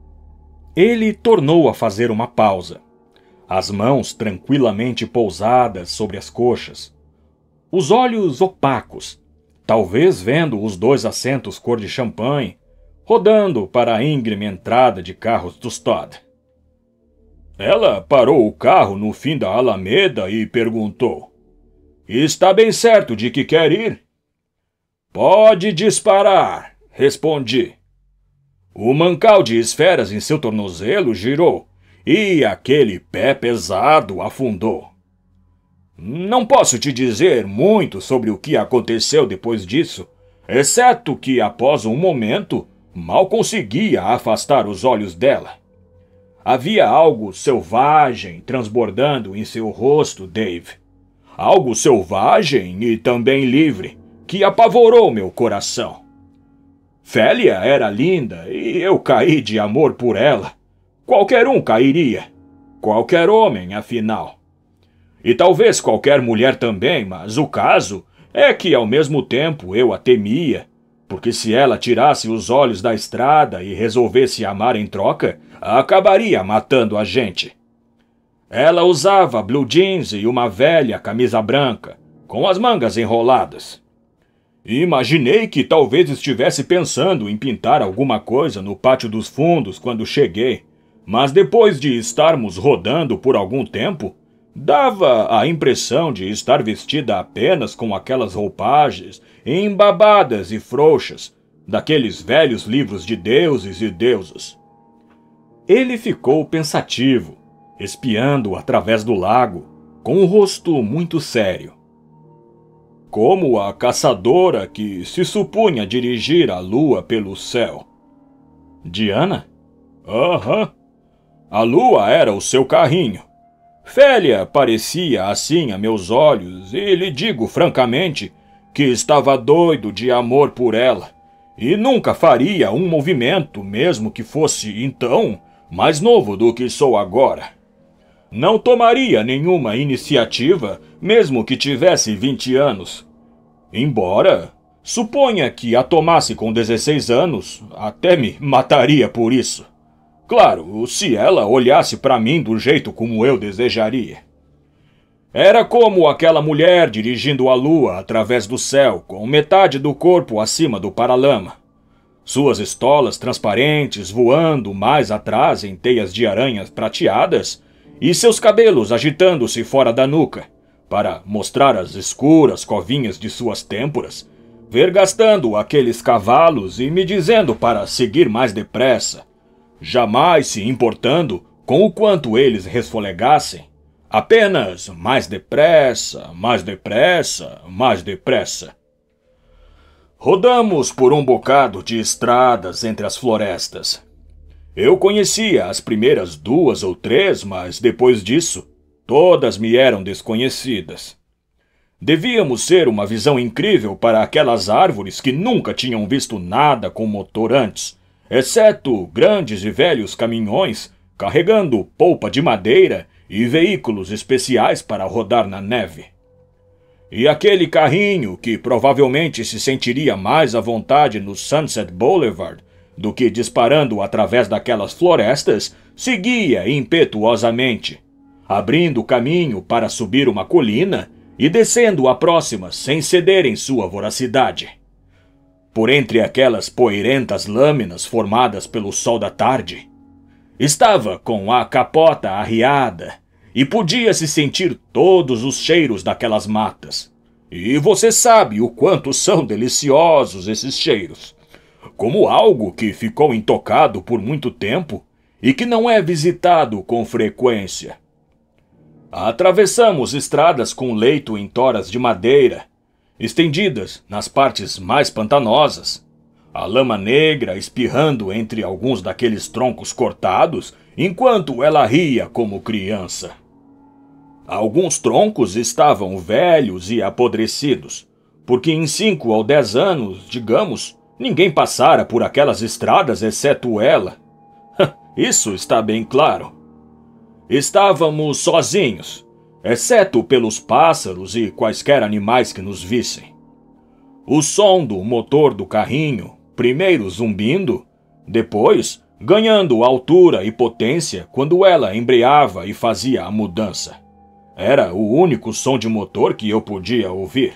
Ele tornou a fazer uma pausa, as mãos tranquilamente pousadas sobre as coxas, os olhos opacos, talvez vendo os 2 assentos cor de champanhe, rodando para a íngreme entrada de carros dos Todd. Ela parou o carro no fim da Alameda e perguntou: "Está bem certo de que quer ir?" "Pode disparar", respondi. O mancal de esferas em seu tornozelo girou, e aquele pé pesado afundou. Não posso te dizer muito sobre o que aconteceu depois disso, exceto que, após um momento, mal conseguia afastar os olhos dela. Havia algo selvagem transbordando em seu rosto, Dave. Algo selvagem e também livre, que apavorou meu coração. Félia era linda e eu caí de amor por ela. Qualquer um cairia. Qualquer homem, afinal. E talvez qualquer mulher também, mas o caso é que ao mesmo tempo eu a temia, porque se ela tirasse os olhos da estrada e resolvesse amar em troca, acabaria matando a gente. Ela usava blue jeans e uma velha camisa branca, com as mangas enroladas. Imaginei que talvez estivesse pensando em pintar alguma coisa no pátio dos fundos quando cheguei, mas depois de estarmos rodando por algum tempo, dava a impressão de estar vestida apenas com aquelas roupagens embabadas e frouxas, daqueles velhos livros de deuses e deusas. Ele ficou pensativo, espiando através do lago, com o rosto muito sério. Como a caçadora que se supunha dirigir a lua pelo céu. Diana? Aham. A lua era o seu carrinho. Félia parecia assim a meus olhos, e lhe digo francamente que estava doido de amor por ela, e nunca faria um movimento, mesmo que fosse, então, mais novo do que sou agora. Não tomaria nenhuma iniciativa, mesmo que tivesse 20 anos. Embora, suponha que a tomasse com 16 anos, até me mataria por isso. Claro, se ela olhasse para mim do jeito como eu desejaria. Era como aquela mulher dirigindo a lua através do céu, com metade do corpo acima do paralama. Suas estolas transparentes voando mais atrás em teias de aranhas prateadas, e seus cabelos agitando-se fora da nuca, para mostrar as escuras covinhas de suas têmporas, vergastando aqueles cavalos e me dizendo para seguir mais depressa, jamais se importando com o quanto eles resfolegassem, apenas mais depressa, mais depressa, mais depressa. Rodamos por um bocado de estradas entre as florestas. Eu conhecia as primeiras 2 ou 3, mas depois disso, todas me eram desconhecidas. Devíamos ser uma visão incrível para aquelas árvores que nunca tinham visto nada com motor antes, exceto grandes e velhos caminhões carregando polpa de madeira e veículos especiais para rodar na neve. E aquele carrinho, que provavelmente se sentiria mais à vontade no Sunset Boulevard do que disparando através daquelas florestas, seguia impetuosamente, abrindo caminho para subir uma colina e descendo a próxima sem ceder em sua voracidade. Por entre aquelas poeirentas lâminas formadas pelo sol da tarde, estava com a capota arriada e podia-se sentir todos os cheiros daquelas matas. E você sabe o quanto são deliciosos esses cheiros, como algo que ficou intocado por muito tempo e que não é visitado com frequência. Atravessamos estradas com leito em toras de madeira, estendidas nas partes mais pantanosas, a lama negra espirrando entre alguns daqueles troncos cortados, enquanto ela ria como criança. Alguns troncos estavam velhos e apodrecidos, porque em 5 ou 10 anos, digamos, ninguém passara por aquelas estradas exceto ela. Isso está bem claro. Estávamos sozinhos, exceto pelos pássaros e quaisquer animais que nos vissem. O som do motor do carrinho, primeiro zumbindo, depois ganhando altura e potência quando ela embreava e fazia a mudança. Era o único som de motor que eu podia ouvir.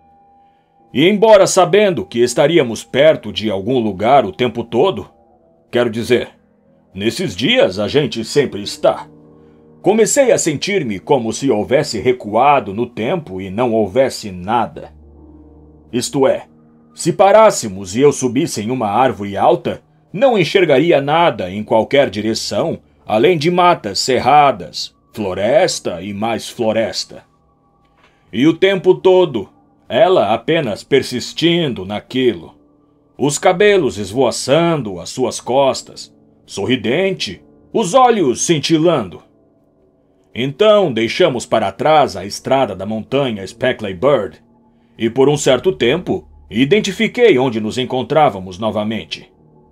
E embora sabendo que estaríamos perto de algum lugar o tempo todo, quero dizer, nesses dias a gente sempre está, comecei a sentir-me como se houvesse recuado no tempo e não houvesse nada. Isto é, se parássemos e eu subisse em uma árvore alta, não enxergaria nada em qualquer direção, além de matas cerradas, floresta e mais floresta. E o tempo todo, ela apenas persistindo naquilo, os cabelos esvoaçando às suas costas, sorridente, os olhos cintilando. Então deixamos para trás a estrada da montanha Speckley Bird, e por um certo tempo identifiquei onde nos encontrávamos novamente.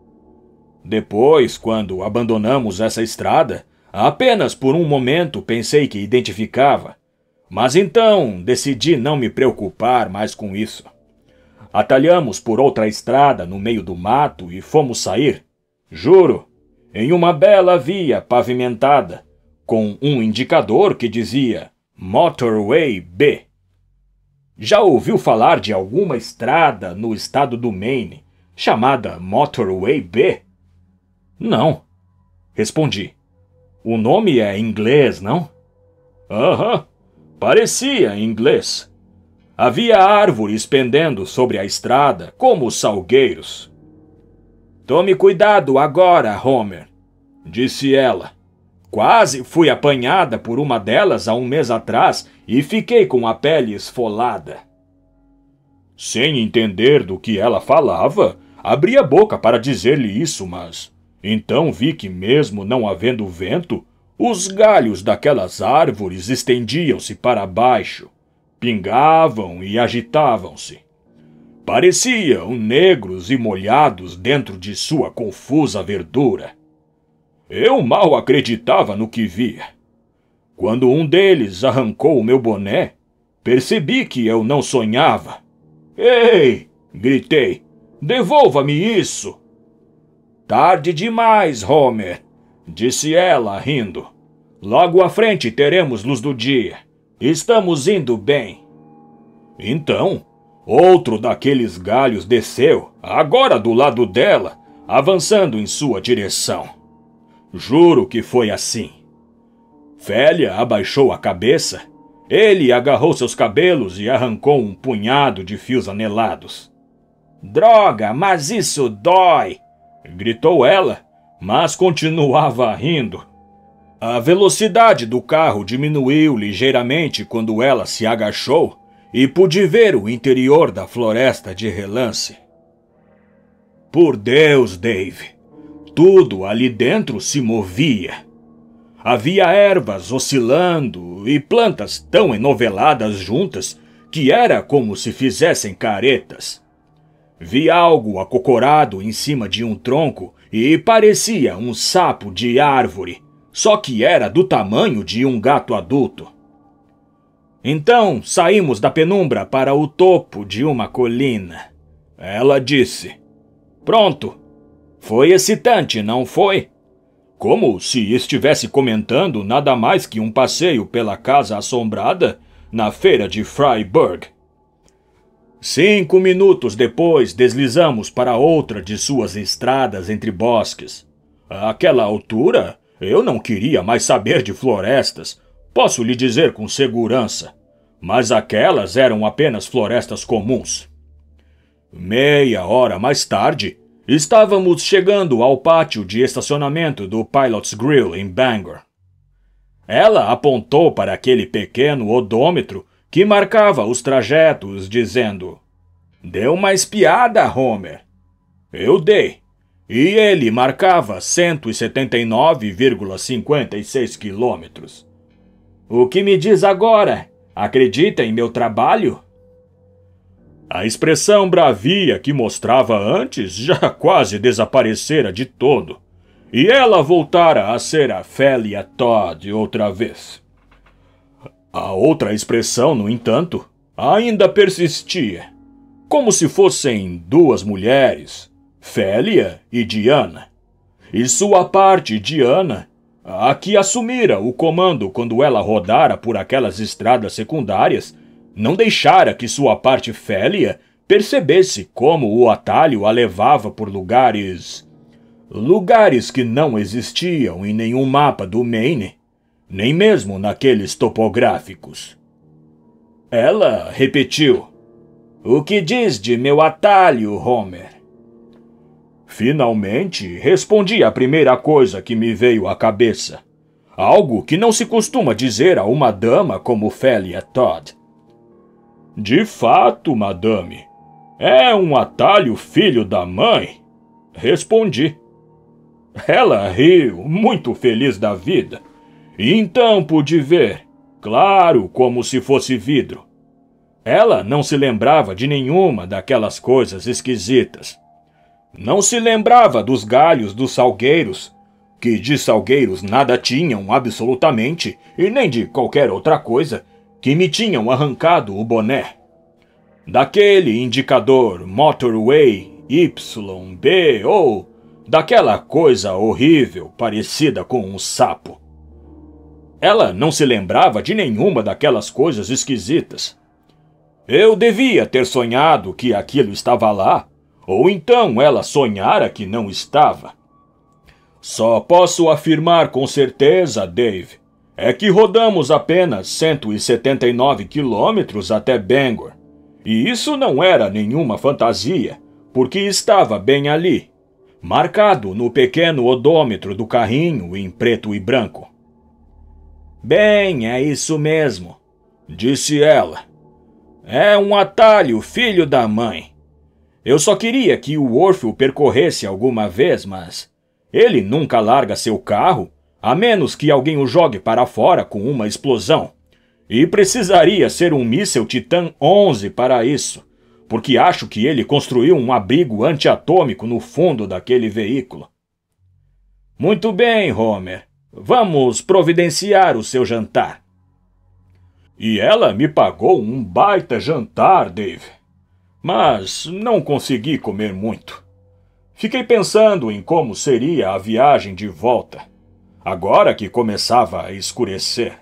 Depois, quando abandonamos essa estrada, apenas por um momento pensei que identificava, mas então decidi não me preocupar mais com isso. Atalhamos por outra estrada no meio do mato e fomos sair, juro, em uma bela via pavimentada, com um indicador que dizia Motorway B. Já ouviu falar de alguma estrada no estado do Maine chamada Motorway B? Não, respondi. O nome é inglês, não? Aham, parecia inglês. Havia árvores pendendo sobre a estrada, como salgueiros. Tome cuidado agora, Homer, disse ela. Quase fui apanhada por uma delas há um mês atrás e fiquei com a pele esfolada. Sem entender do que ela falava, abri a boca para dizer-lhe isso, mas então vi que, mesmo não havendo vento, os galhos daquelas árvores estendiam-se para baixo, pingavam e agitavam-se. Pareciam negros e molhados dentro de sua confusa verdura. Eu mal acreditava no que via. Quando um deles arrancou o meu boné, percebi que eu não sonhava. Ei! Gritei. Devolva-me isso! Tarde demais, Homer, disse ela, rindo. Logo à frente teremos luz do dia. Estamos indo bem. Então, outro daqueles galhos desceu, agora do lado dela, avançando em sua direção. Juro que foi assim. Félia abaixou a cabeça. Ele agarrou seus cabelos e arrancou um punhado de fios anelados. Droga, mas isso dói! Gritou ela, mas continuava rindo. A velocidade do carro diminuiu ligeiramente quando ela se agachou e pude ver o interior da floresta de relance. Por Deus, Dave! Tudo ali dentro se movia. Havia ervas oscilando e plantas tão enoveladas juntas que era como se fizessem caretas. Vi algo acocorado em cima de um tronco e parecia um sapo de árvore, só que era do tamanho de um gato adulto. Então saímos da penumbra para o topo de uma colina. Ela disse: "Pronto. Foi excitante, não foi?" Como se estivesse comentando nada mais que um passeio pela casa assombrada na feira de Freiburg. 5 minutos depois, deslizamos para outra de suas estradas entre bosques. Àquela altura, eu não queria mais saber de florestas, posso lhe dizer com segurança, mas aquelas eram apenas florestas comuns. Meia hora mais tarde, estávamos chegando ao pátio de estacionamento do Pilot's Grill em Bangor. Ela apontou para aquele pequeno odômetro que marcava os trajetos, dizendo: "Dê uma espiada, Homer." Eu dei, e ele marcava 179,56 quilômetros. "O que me diz agora? Acredita em meu trabalho?" A expressão bravia que mostrava antes já quase desaparecera de todo, e ela voltara a ser a Félia Todd outra vez. A outra expressão, no entanto, ainda persistia, como se fossem duas mulheres, Félia e Diana, e sua parte, Diana, a que assumira o comando quando ela rodara por aquelas estradas secundárias, não deixara que sua parte Félia percebesse como o atalho a levava por lugares que não existiam em nenhum mapa do Maine, nem mesmo naqueles topográficos. Ela repetiu: "O que diz de meu atalho, Homer?" Finalmente, respondi a primeira coisa que me veio à cabeça, algo que não se costuma dizer a uma dama como Félia Todd. "De fato, madame, é um atalho filho da mãe", respondi. Ela riu, muito feliz da vida, e então pude ver, claro como se fosse vidro. Ela não se lembrava de nenhuma daquelas coisas esquisitas. Não se lembrava dos galhos dos salgueiros, que de salgueiros nada tinham absolutamente, e nem de qualquer outra coisa, que me tinham arrancado o boné. Daquele indicador Motorway YB ou daquela coisa horrível parecida com um sapo. Ela não se lembrava de nenhuma daquelas coisas esquisitas. Eu devia ter sonhado que aquilo estava lá, ou então ela sonhara que não estava. Só posso afirmar com certeza, Dave, é que rodamos apenas 179 quilômetros até Bangor. E isso não era nenhuma fantasia, porque estava bem ali, marcado no pequeno odômetro do carrinho em preto e branco. "Bem, é isso mesmo", disse ela. "É um atalho, filho da mãe. Eu só queria que o Worf o percorresse alguma vez, mas ele nunca larga seu carro, a menos que alguém o jogue para fora com uma explosão. E precisaria ser um míssil Titan 11 para isso, porque acho que ele construiu um abrigo antiatômico no fundo daquele veículo." "Muito bem, Homer. Vamos providenciar o seu jantar." E ela me pagou um baita jantar, Dave. Mas não consegui comer muito. Fiquei pensando em como seria a viagem de volta, agora que começava a escurecer.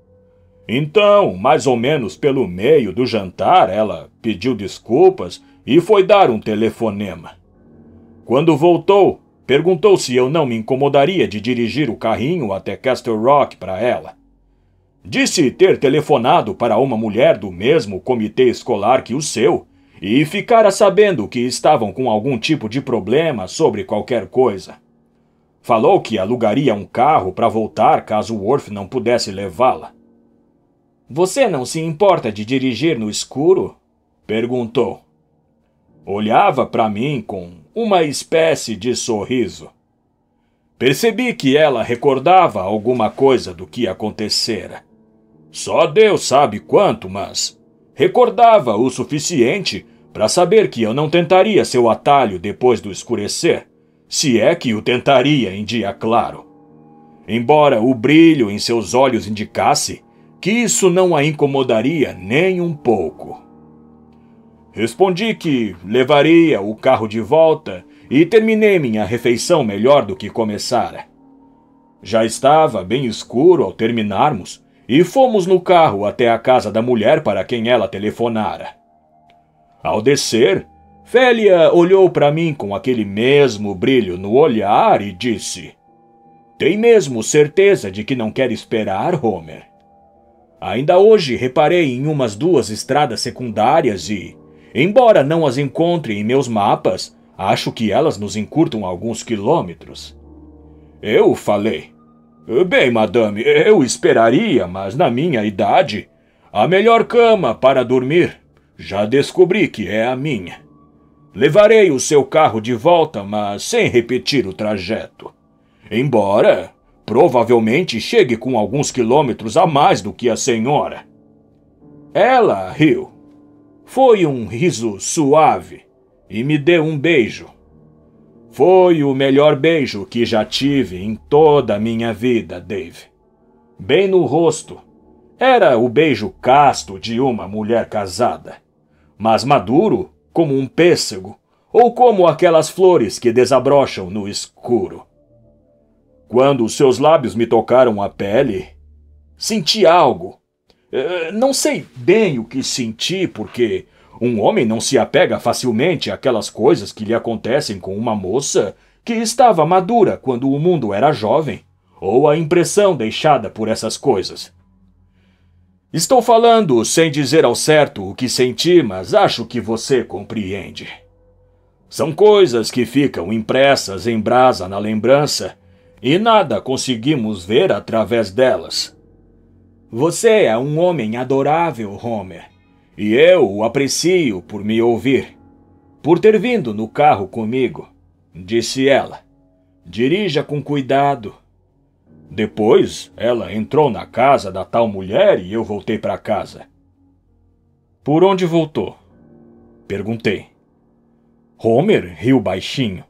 Então, mais ou menos pelo meio do jantar, ela pediu desculpas e foi dar um telefonema. Quando voltou, perguntou se eu não me incomodaria de dirigir o carrinho até Castle Rock para ela. Disse ter telefonado para uma mulher do mesmo comitê escolar que o seu e ficara sabendo que estavam com algum tipo de problema sobre qualquer coisa. Falou que alugaria um carro para voltar caso o Worf não pudesse levá-la. "Você não se importa de dirigir no escuro?" perguntou. Olhava para mim com uma espécie de sorriso. Percebi que ela recordava alguma coisa do que acontecera. Só Deus sabe quanto, mas Recordava o suficiente para saber que eu não tentaria seu atalho depois do escurecer, se é que o tentaria em dia claro. Embora o brilho em seus olhos indicasse que isso não a incomodaria nem um pouco. Respondi que levaria o carro de volta e terminei minha refeição melhor do que começara. Já estava bem escuro ao terminarmos e fomos no carro até a casa da mulher para quem ela telefonara. Ao descer, Félia olhou para mim com aquele mesmo brilho no olhar e disse: "Tem mesmo certeza de que não quer esperar, Homer? Ainda hoje reparei em umas 2 estradas secundárias e, embora não as encontre em meus mapas, acho que elas nos encurtam alguns quilômetros." Eu falei: "Bem, madame, eu esperaria, mas na minha idade, a melhor cama para dormir, já descobri que é a minha. Levarei o seu carro de volta, mas sem repetir o trajeto. Embora provavelmente chegue com alguns quilômetros a mais do que a senhora." Ela riu. Foi um riso suave e me deu um beijo. Foi o melhor beijo que já tive em toda a minha vida, Dave. Bem no rosto. Era o beijo casto de uma mulher casada, mas maduro como um pêssego ou como aquelas flores que desabrocham no escuro. Quando seus lábios me tocaram a pele, senti algo. Não sei bem o que senti, porque um homem não se apega facilmente àquelas coisas que lhe acontecem com uma moça que estava madura quando o mundo era jovem, ou a impressão deixada por essas coisas. Estou falando sem dizer ao certo o que senti, mas acho que você compreende. São coisas que ficam impressas em brasa na lembrança e nada conseguimos ver através delas. Você é um homem adorável, Homer, e eu o aprecio por me ouvir, por ter vindo no carro comigo, disse ela. Dirija com cuidado. Depois, ela entrou na casa da tal mulher e eu voltei para casa. Por onde voltou? Perguntei. Homer riu baixinho.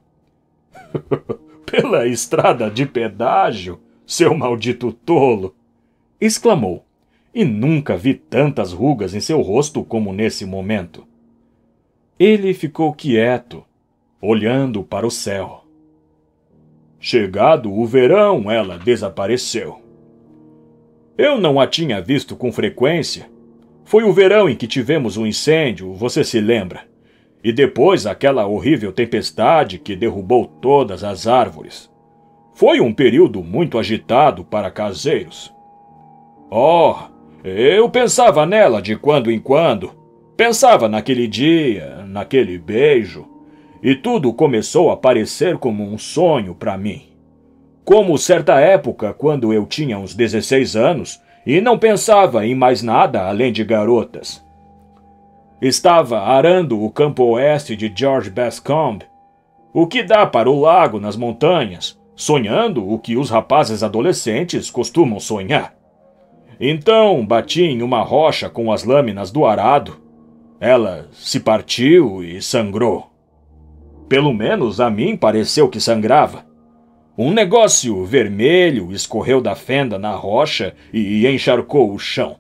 Pela estrada de pedágio, seu maldito tolo! Exclamou, e nunca vi tantas rugas em seu rosto como nesse momento. Ele ficou quieto, olhando para o céu. Chegado o verão, ela desapareceu. Eu não a tinha visto com frequência. Foi o verão em que tivemos um incêndio, você se lembra? E depois aquela horrível tempestade que derrubou todas as árvores. Foi um período muito agitado para caseiros. Oh, eu pensava nela de quando em quando. Pensava naquele dia, naquele beijo. E tudo começou a parecer como um sonho para mim. Como certa época, quando eu tinha uns 16 anos e não pensava em mais nada além de garotas. Estava arando o campo oeste de George Bascombe, o que dá para o lago nas montanhas, sonhando o que os rapazes adolescentes costumam sonhar. Então bati em uma rocha com as lâminas do arado. Ela se partiu e sangrou. Pelo menos a mim pareceu que sangrava. Um negócio vermelho escorreu da fenda na rocha e encharcou o chão.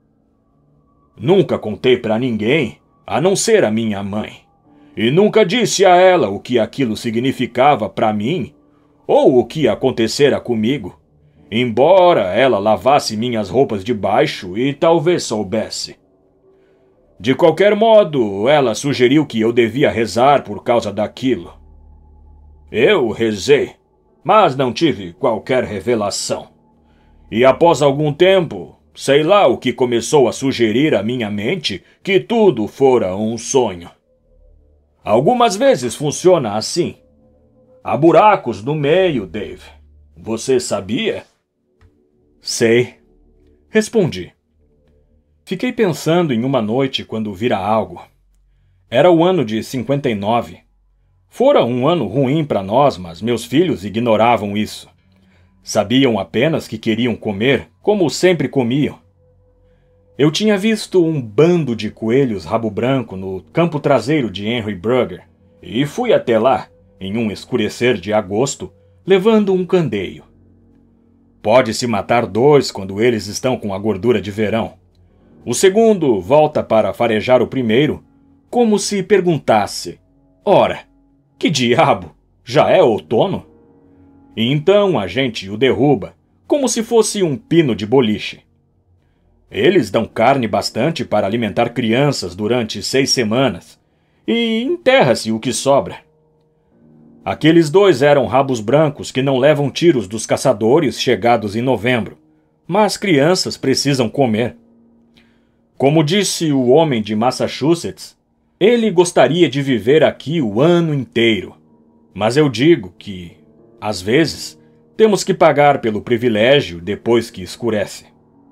Nunca contei para ninguém, a não ser a minha mãe. E nunca disse a ela o que aquilo significava para mim ou o que acontecera comigo, embora ela lavasse minhas roupas de baixo e talvez soubesse. De qualquer modo, ela sugeriu que eu devia rezar por causa daquilo. Eu rezei, mas não tive qualquer revelação. E após algum tempo, sei lá o que começou a sugerir à minha mente que tudo fora um sonho. Algumas vezes funciona assim. Há buracos no meio, Dave. Você sabia? Sei, respondi. Fiquei pensando em uma noite quando vira algo. Era o ano de 59. Fora um ano ruim para nós, mas meus filhos ignoravam isso. Sabiam apenas que queriam comer, como sempre comiam. Eu tinha visto um bando de coelhos rabo branco no campo traseiro de Henry Brugger e fui até lá, em um escurecer de agosto, levando um candeeiro. Pode-se matar 2 quando eles estão com a gordura de verão. O segundo volta para farejar o primeiro, como se perguntasse: ora, que diabo, já é outono? E então a gente o derruba, como se fosse um pino de boliche. Eles dão carne bastante para alimentar crianças durante 6 semanas, e enterra-se o que sobra. Aqueles 2 eram rabos brancos que não levam tiros dos caçadores chegados em novembro, mas crianças precisam comer. Como disse o homem de Massachusetts, ele gostaria de viver aqui o ano inteiro. Mas eu digo que, às vezes, temos que pagar pelo privilégio depois que escurece.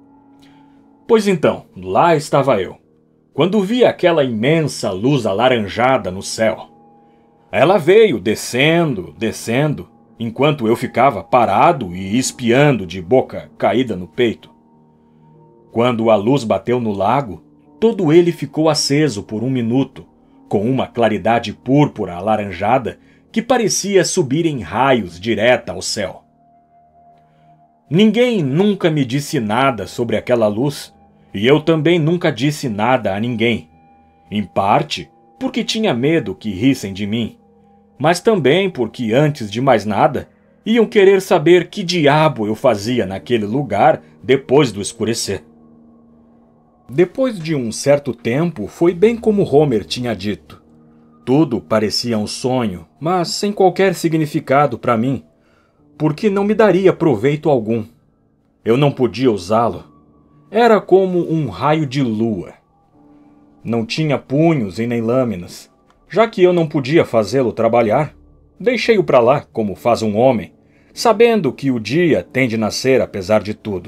Pois então, lá estava eu, quando vi aquela imensa luz alaranjada no céu. Ela veio descendo, descendo, enquanto eu ficava parado e espiando de boca caída no peito. Quando a luz bateu no lago, todo ele ficou aceso por 1 minuto, com uma claridade púrpura alaranjada que parecia subir em raios direta ao céu. Ninguém nunca me disse nada sobre aquela luz, e eu também nunca disse nada a ninguém, em parte porque tinha medo que rissem de mim, mas também porque, antes de mais nada, iam querer saber que diabo eu fazia naquele lugar depois do escurecer. Depois de um certo tempo, foi bem como Homer tinha dito. Tudo parecia um sonho, mas sem qualquer significado para mim, porque não me daria proveito algum. Eu não podia usá-lo. Era como um raio de lua. Não tinha punhos e nem lâminas. Já que eu não podia fazê-lo trabalhar, deixei-o para lá, como faz um homem, sabendo que o dia tem de nascer apesar de tudo.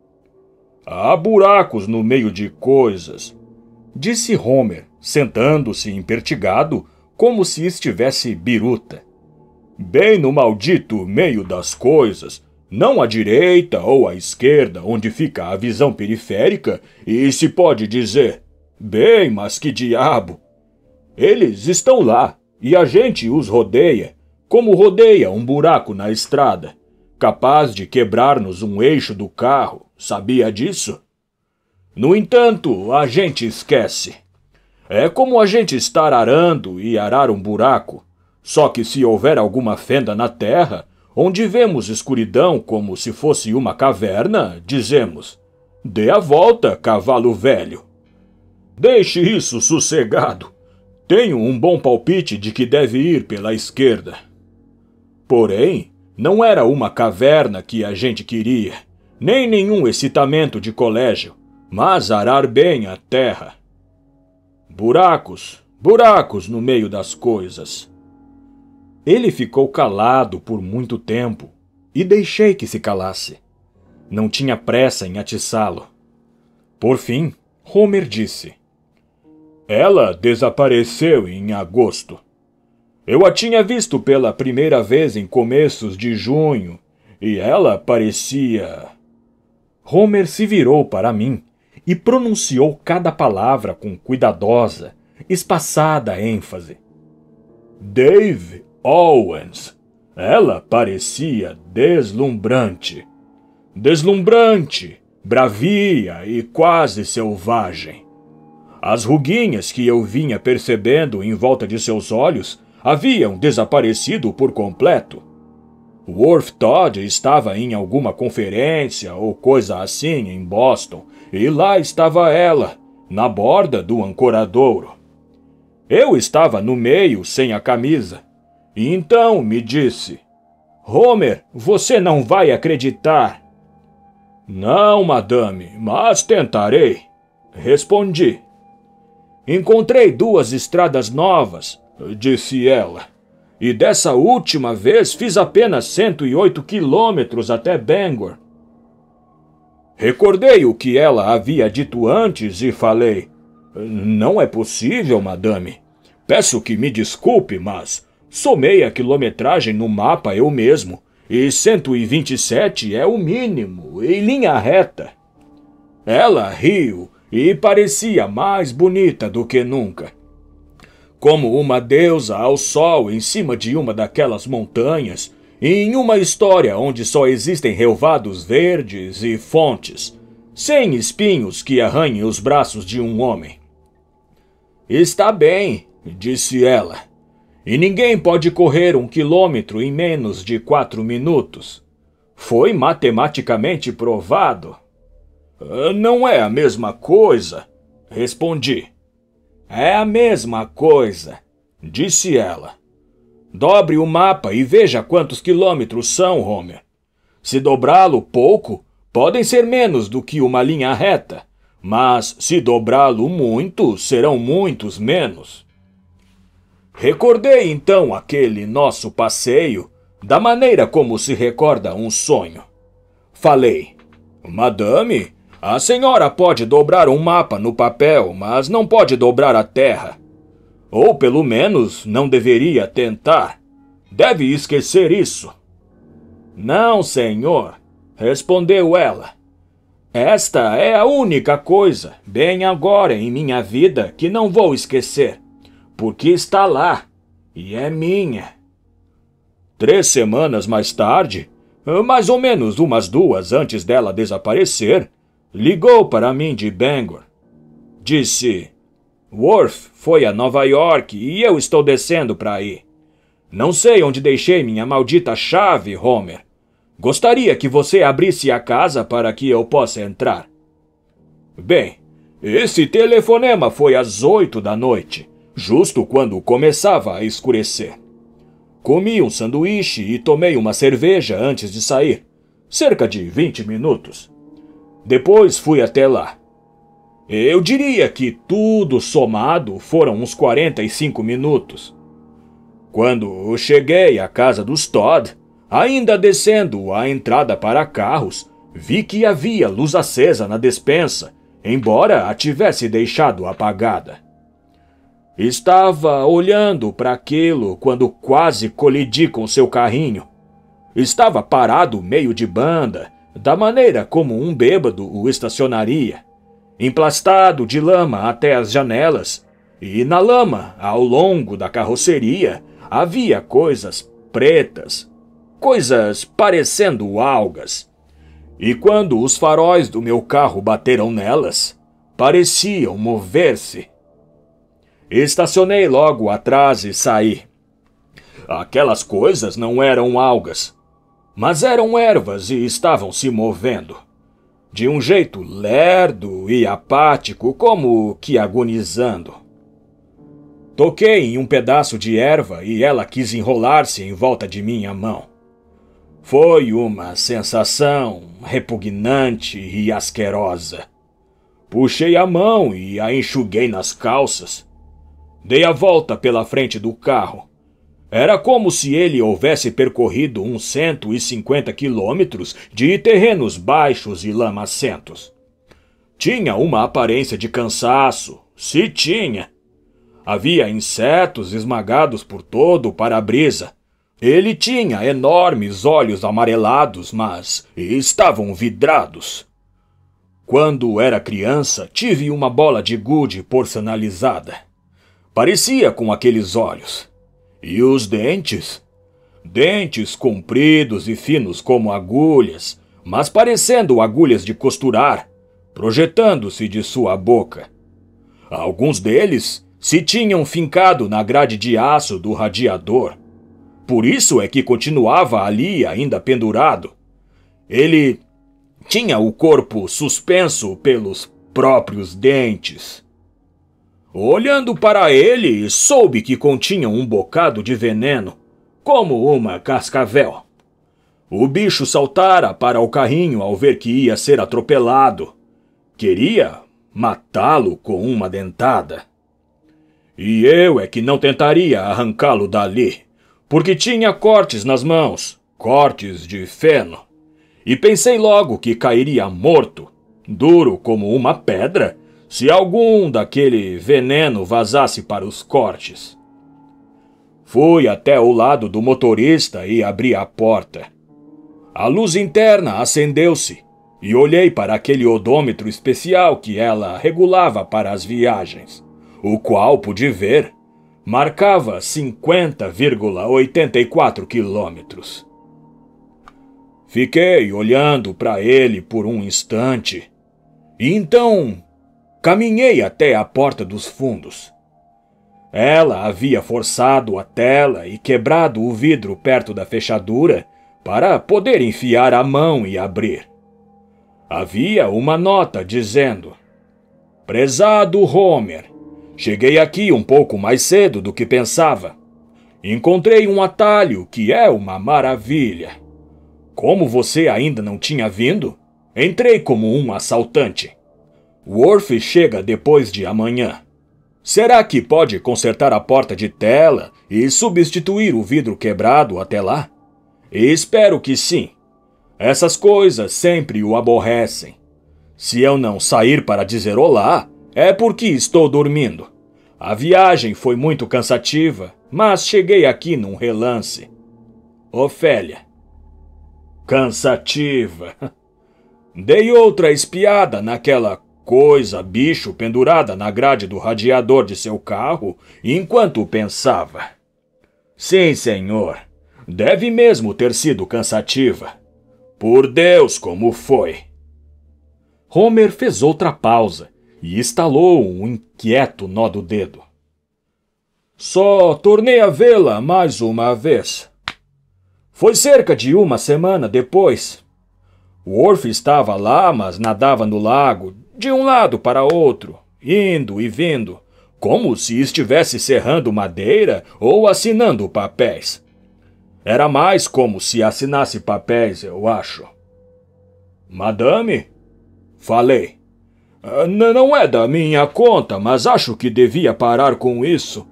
Há buracos no meio de coisas, disse Homer, sentando-se empertigado, como se estivesse biruta. Bem no maldito meio das coisas, não à direita ou à esquerda, onde fica a visão periférica, e se pode dizer, bem, mas que diabo! Eles estão lá, e a gente os rodeia, como rodeia um buraco na estrada, capaz de quebrar-nos um eixo do carro, sabia disso? No entanto, a gente esquece. É como a gente estar arando e arar um buraco, só que se houver alguma fenda na terra, onde vemos escuridão como se fosse uma caverna, dizemos: dê a volta, cavalo velho. Deixe isso sossegado. Tenho um bom palpite de que deve ir pela esquerda. Porém, não era uma caverna que a gente queria, nem nenhum excitamento de colégio, mas arar bem a terra. Buracos, buracos no meio das coisas. Ele ficou calado por muito tempo, e deixei que se calasse. Não tinha pressa em atiçá-lo. Por fim, Homer disse: ela desapareceu em agosto. Eu a tinha visto pela primeira vez em começos de junho, e ela parecia... Homer se virou para mim e pronunciou cada palavra com cuidadosa, espaçada ênfase. Dave Owens. Ela parecia deslumbrante. Deslumbrante, bravia e quase selvagem. As ruguinhas que eu vinha percebendo em volta de seus olhos haviam desaparecido por completo. Worth Todd estava em alguma conferência ou coisa assim em Boston, e lá estava ela, na borda do ancoradouro. Eu estava no meio sem a camisa, e então me disse: Homer, você não vai acreditar. Não, madame, mas tentarei, respondi. Encontrei 2 estradas novas, disse ela, e dessa última vez fiz apenas 108 quilômetros até Bangor. Recordei o que ela havia dito antes e falei: não é possível, madame. Peço que me desculpe, mas somei a quilometragem no mapa eu mesmo, e 127 é o mínimo, em linha reta. Ela riu e parecia mais bonita do que nunca. Como uma deusa ao sol em cima de uma daquelas montanhas, em uma história onde só existem relvados verdes e fontes, sem espinhos que arranhem os braços de um homem. Está bem, disse ela, e ninguém pode correr 1 quilômetro em menos de 4 minutos. Foi matematicamente provado. Não é a mesma coisa, respondi. É a mesma coisa, disse ela. Dobre o mapa e veja quantos quilômetros são, Homer. Se dobrá-lo pouco, podem ser menos do que uma linha reta, mas se dobrá-lo muito, serão muitos menos. Recordei então aquele nosso passeio, da maneira como se recorda um sonho. Falei, Madame, a senhora pode dobrar um mapa no papel, mas não pode dobrar a terra. Ou, pelo menos, não deveria tentar. Deve esquecer isso. Não, senhor, respondeu ela. Esta é a única coisa, bem agora em minha vida, que não vou esquecer, porque está lá, e é minha. 3 semanas mais tarde, mais ou menos umas 2 antes dela desaparecer, ligou para mim de Bangor. Disse, Worth foi a Nova York e eu estou descendo para aí. Não sei onde deixei minha maldita chave, Homer. Gostaria que você abrisse a casa para que eu possa entrar. Bem, esse telefonema foi às 8 da noite, justo quando começava a escurecer. Comi um sanduíche e tomei uma cerveja antes de sair, cerca de 20 minutos. Depois fui até lá. Eu diria que tudo somado foram uns 45 minutos. Quando cheguei à casa dos Todd, ainda descendo a entrada para carros, vi que havia luz acesa na despensa, embora a tivesse deixado apagada. Estava olhando para aquilo quando quase colidi com seu carrinho. Estava parado meio de banda, da maneira como um bêbado o estacionaria, emplastado de lama até as janelas, e na lama, ao longo da carroceria, havia coisas pretas, coisas parecendo algas. E quando os faróis do meu carro bateram nelas, pareciam mover-se. Estacionei logo atrás e saí. Aquelas coisas não eram algas, mas eram ervas e estavam se movendo. De um jeito lerdo e apático, como que agonizando. Toquei em um pedaço de erva e ela quis enrolar-se em volta de minha mão. Foi uma sensação repugnante e asquerosa. Puxei a mão e a enxuguei nas calças. Dei a volta pela frente do carro. Era como se ele houvesse percorrido uns 150 quilômetros de terrenos baixos e lamacentos. Tinha uma aparência de cansaço, se tinha. Havia insetos esmagados por todo o para-brisa. Ele tinha enormes olhos amarelados, mas estavam vidrados. Quando era criança, tive uma bola de gude porcelanarizada. Parecia com aqueles olhos. E os dentes? Dentes compridos e finos como agulhas, mas parecendo agulhas de costurar, projetando-se de sua boca. Alguns deles se tinham fincado na grade de aço do radiador. Por isso é que continuava ali ainda pendurado. Ele tinha o corpo suspenso pelos próprios dentes. Olhando para ele, soube que continha um bocado de veneno, como uma cascavel. O bicho saltara para o carrinho ao ver que ia ser atropelado. Queria matá-lo com uma dentada. E eu é que não tentaria arrancá-lo dali, porque tinha cortes nas mãos, cortes de feno. E pensei logo que cairia morto, duro como uma pedra, se algum daquele veneno vazasse para os cortes. Fui até o lado do motorista e abri a porta. A luz interna acendeu-se e olhei para aquele odômetro especial que ela regulava para as viagens, o qual, pude ver, marcava 50,84 quilômetros. Fiquei olhando para ele por um instante, e então caminhei até a porta dos fundos. Ela havia forçado a tela e quebrado o vidro perto da fechadura para poder enfiar a mão e abrir. Havia uma nota dizendo: Prezado Homer, cheguei aqui um pouco mais cedo do que pensava. Encontrei um atalho que é uma maravilha. Como você ainda não tinha vindo, entrei como um assaltante. Worf chega depois de amanhã. Será que pode consertar a porta de tela e substituir o vidro quebrado até lá? Espero que sim. Essas coisas sempre o aborrecem. Se eu não sair para dizer olá, é porque estou dormindo. A viagem foi muito cansativa, mas cheguei aqui num relance. Ofélia. Cansativa. Dei outra espiada naquela bicho pendurada na grade do radiador de seu carro enquanto pensava. Sim, senhor. Deve mesmo ter sido cansativa. Por Deus, como foi! Homer fez outra pausa e estalou um inquieto nó do dedo. Só tornei a vê-la mais uma vez. Foi cerca de uma semana depois. Worf estava lá, mas nadava no lago, de um lado para outro, indo e vindo, como se estivesse serrando madeira ou assinando papéis. Era mais como se assinasse papéis, eu acho. Madame? Falei. Não é da minha conta, mas acho que devia parar com isso.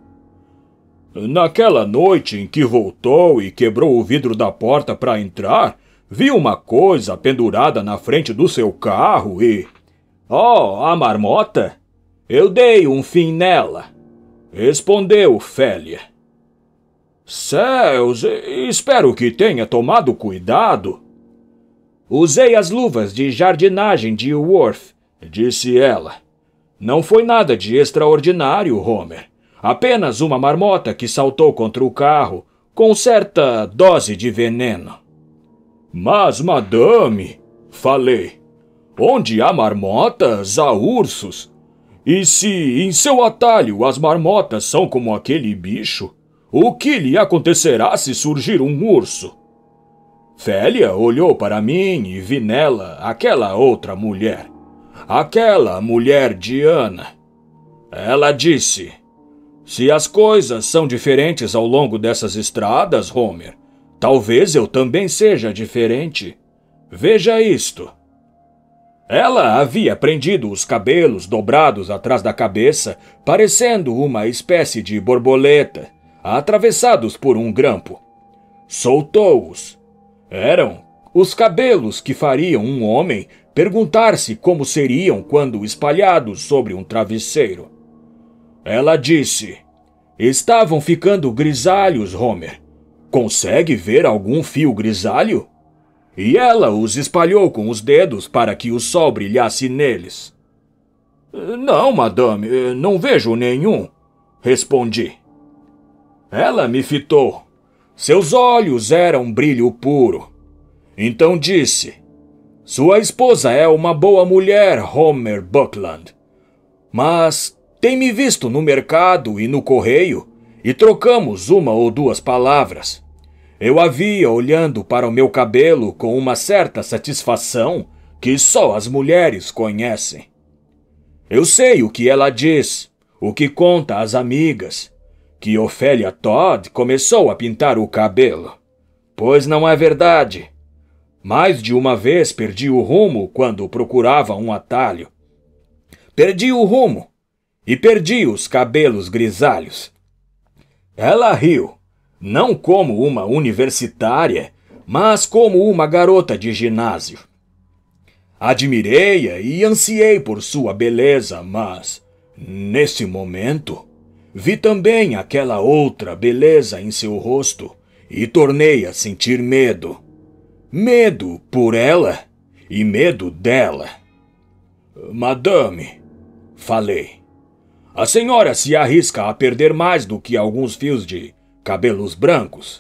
Naquela noite em que voltou e quebrou o vidro da porta para entrar, vi uma coisa pendurada na frente do seu carro e... Oh, a marmota? Eu dei um fim nela. Respondeu Félia. Céus, espero que tenha tomado cuidado. Usei as luvas de jardinagem de Worf, disse ela. Não foi nada de extraordinário, Homer. Apenas uma marmota que saltou contra o carro, com certa dose de veneno. Mas, madame, falei, onde há marmotas, há ursos. E se em seu atalho as marmotas são como aquele bicho, o que lhe acontecerá se surgir um urso? Félia olhou para mim e vi nela aquela outra mulher. Aquela mulher Diana. Ela disse... Se as coisas são diferentes ao longo dessas estradas, Homer, talvez eu também seja diferente. Veja isto. Ela havia prendido os cabelos dobrados atrás da cabeça, parecendo uma espécie de borboleta, atravessados por um grampo. Soltou-os. Eram os cabelos que fariam um homem perguntar-se como seriam quando espalhados sobre um travesseiro. Ela disse, estavam ficando grisalhos, Homer. Consegue ver algum fio grisalho? E ela os espalhou com os dedos para que o sol brilhasse neles. Não, madame, não vejo nenhum, respondi. Ela me fitou. Seus olhos eram brilho puro. Então disse, sua esposa é uma boa mulher, Homer Buckland. Mas... tem-me visto no mercado e no correio, e trocamos uma ou duas palavras. Eu a via olhando para o meu cabelo com uma certa satisfação que só as mulheres conhecem. Eu sei o que ela diz, o que conta às amigas, que Ophélia Todd começou a pintar o cabelo. Pois não é verdade. Mais de uma vez perdi o rumo quando procurava um atalho. Perdi o rumo. E perdi os cabelos grisalhos. Ela riu, não como uma universitária, mas como uma garota de ginásio. Admirei-a e ansiei por sua beleza, mas, nesse momento, vi também aquela outra beleza em seu rosto e tornei a sentir medo. Medo por ela e medo dela. Madame, falei, a senhora se arrisca a perder mais do que alguns fios de cabelos brancos?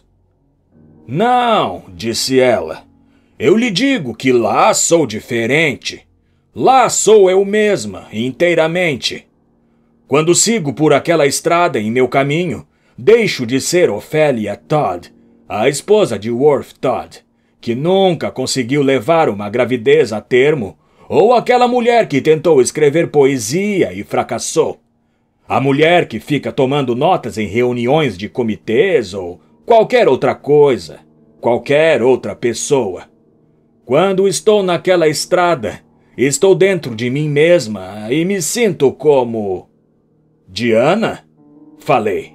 Não, disse ela. Eu lhe digo que lá sou diferente. Lá sou eu mesma, inteiramente. Quando sigo por aquela estrada em meu caminho, deixo de ser Ophelia Todd, a esposa de Worth Todd, que nunca conseguiu levar uma gravidez a termo, ou aquela mulher que tentou escrever poesia e fracassou. A mulher que fica tomando notas em reuniões de comitês ou qualquer outra coisa, qualquer outra pessoa. Quando estou naquela estrada, estou dentro de mim mesma e me sinto como... Diana? Falei.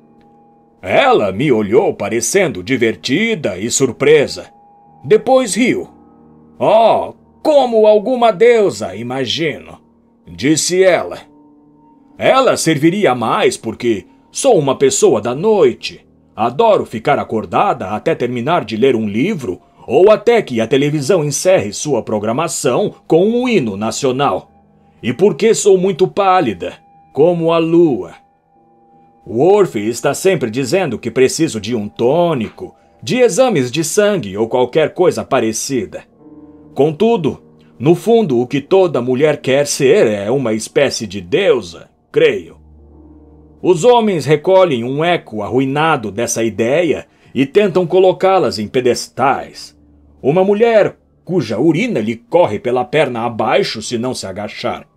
Ela me olhou parecendo divertida e surpresa. Depois riu. Oh, como alguma deusa, imagino, disse ela. Ela serviria mais porque sou uma pessoa da noite. Adoro ficar acordada até terminar de ler um livro ou até que a televisão encerre sua programação com um hino nacional. E porque sou muito pálida, como a lua. Worth está sempre dizendo que preciso de um tônico, de exames de sangue ou qualquer coisa parecida. Contudo, no fundo, o que toda mulher quer ser é uma espécie de deusa, creio. Os homens recolhem um eco arruinado dessa ideia e tentam colocá-las em pedestais. Uma mulher cuja urina lhe corre pela perna abaixo se não se agachar.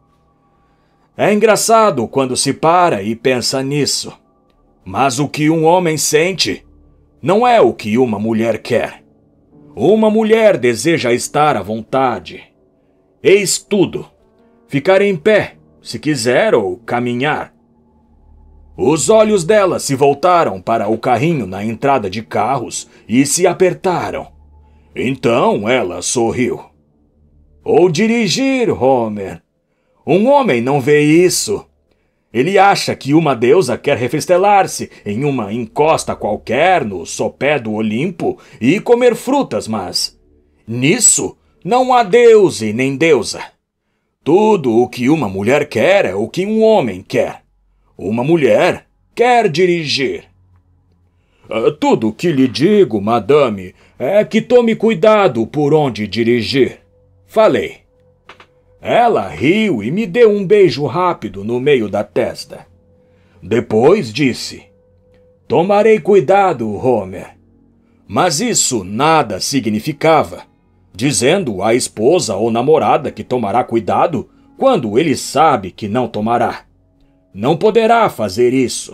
É engraçado quando se para e pensa nisso. Mas o que um homem sente não é o que uma mulher quer. Uma mulher deseja estar à vontade. Eis tudo. Ficar em pé, se quiser, ou caminhar. Os olhos dela se voltaram para o carrinho na entrada de carros e se apertaram. Então ela sorriu. Ou dirigir, Homer. Um homem não vê isso. Ele acha que uma deusa quer refestelar-se em uma encosta qualquer no sopé do Olimpo e comer frutas, mas nisso não há deus e nem deusa. Tudo o que uma mulher quer é o que um homem quer. Uma mulher quer dirigir. Tudo o que lhe digo, madame, é que tome cuidado por onde dirigir. Falei. Ela riu e me deu um beijo rápido no meio da testa. Depois disse, tomarei cuidado, Homer. Mas isso nada significava, dizendo à esposa ou namorada que tomará cuidado quando ele sabe que não tomará. Não poderá fazer isso.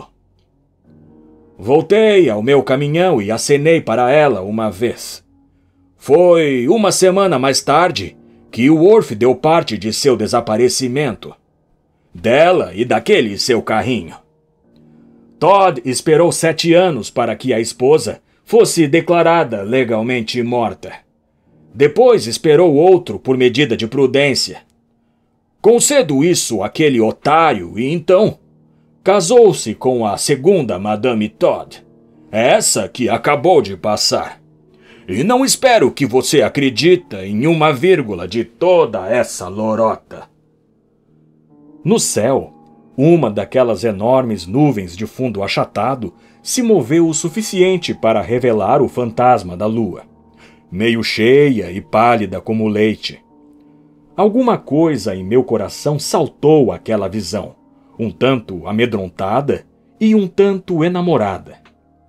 Voltei ao meu caminhão e acenei para ela uma vez. Foi uma semana mais tarde que o Worth deu parte de seu desaparecimento. Dela e daquele seu carrinho. Todd esperou 7 anos para que a esposa fosse declarada legalmente morta. Depois esperou outro por medida de prudência. Concedo isso àquele otário e então casou-se com a segunda Madame Todd, essa que acabou de passar. E não espero que você acredita em uma vírgula de toda essa lorota. No céu, uma daquelas enormes nuvens de fundo achatado se moveu o suficiente para revelar o fantasma da lua, meio cheia e pálida como leite. Alguma coisa em meu coração saltou àquela visão, um tanto amedrontada e um tanto enamorada.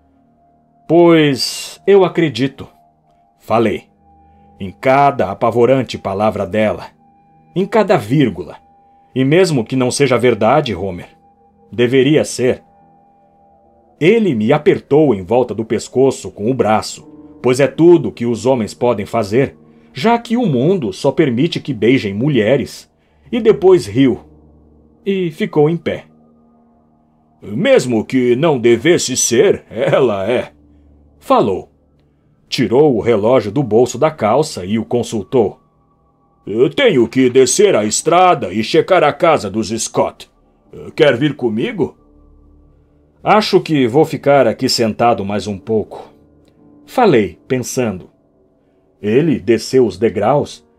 Pois eu acredito, falei, em cada apavorante palavra dela, em cada vírgula, e mesmo que não seja verdade, Homer, deveria ser. Ele me apertou em volta do pescoço com o braço, pois é tudo que os homens podem fazer, já que o mundo só permite que beijem mulheres, e depois riu, e ficou em pé. Mesmo que não devesse ser, ela é, falou. Tirou o relógio do bolso da calça e o consultou. Eu tenho que descer a estrada e checar a casa dos Scott. Quer vir comigo? Acho que vou ficar aqui sentado mais um pouco. Falei, pensando. Ele desceu os degraus,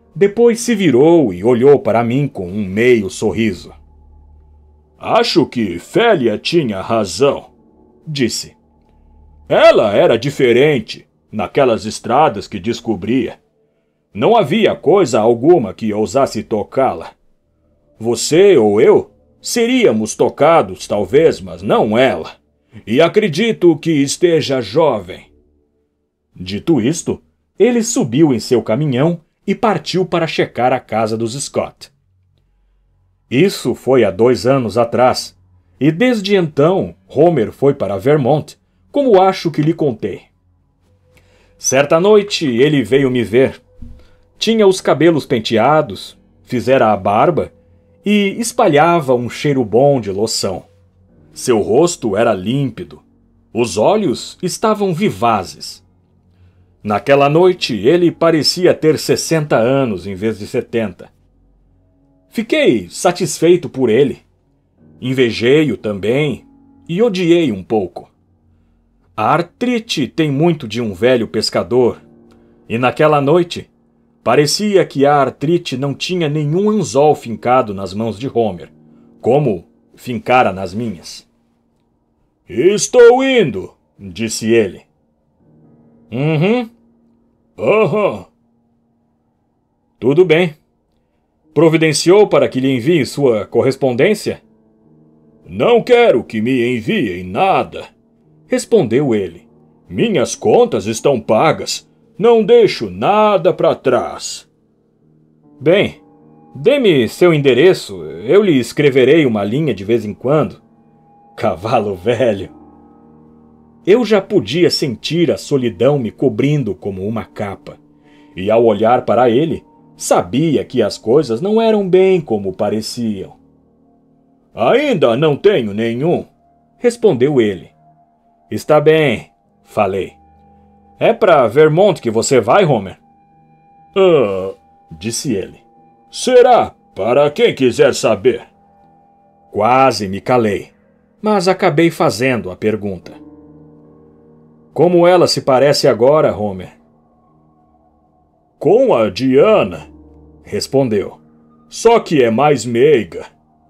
Depois se virou e olhou para mim com um meio sorriso. Acho que Félia tinha razão, disse. Ela era diferente naquelas estradas que descobria. Não havia coisa alguma que ousasse tocá-la. Você ou eu seríamos tocados, talvez, mas não ela. E acredito que esteja jovem. Dito isto, ele subiu em seu caminhão e partiu para checar a casa dos Scott. Isso foi há 2 anos atrás, e desde então Homer foi para Vermont, como acho que lhe contei. Certa noite ele veio me ver. Tinha os cabelos penteados, fizera a barba e espalhava um cheiro bom de loção. Seu rosto era límpido, os olhos estavam vivazes. Naquela noite ele parecia ter 60 anos em vez de 70. Fiquei satisfeito por ele. Invejei-o também e odiei um pouco. A artrite tem muito de um velho pescador, e naquela noite parecia que a artrite não tinha nenhum anzol fincado nas mãos de Homer, como fincara nas minhas. Estou indo, disse ele. Aham. Tudo bem. Providenciou para que lhe envie sua correspondência? Não quero que me enviem nada, respondeu ele. Minhas contas estão pagas. Não deixo nada para trás. Bem, dê-me seu endereço, eu lhe escreverei uma linha de vez em quando. Cavalo velho. Eu já podia sentir a solidão me cobrindo como uma capa, e ao olhar para ele, sabia que as coisas não eram bem como pareciam. Ainda não tenho nenhum, respondeu ele. Está bem, falei. É para Vermont que você vai, Homer? Disse ele. Será para quem quiser saber. Quase me calei, mas acabei fazendo a pergunta. Como ela se parece agora, Homer? Com a Diana, respondeu. Só que é mais meiga.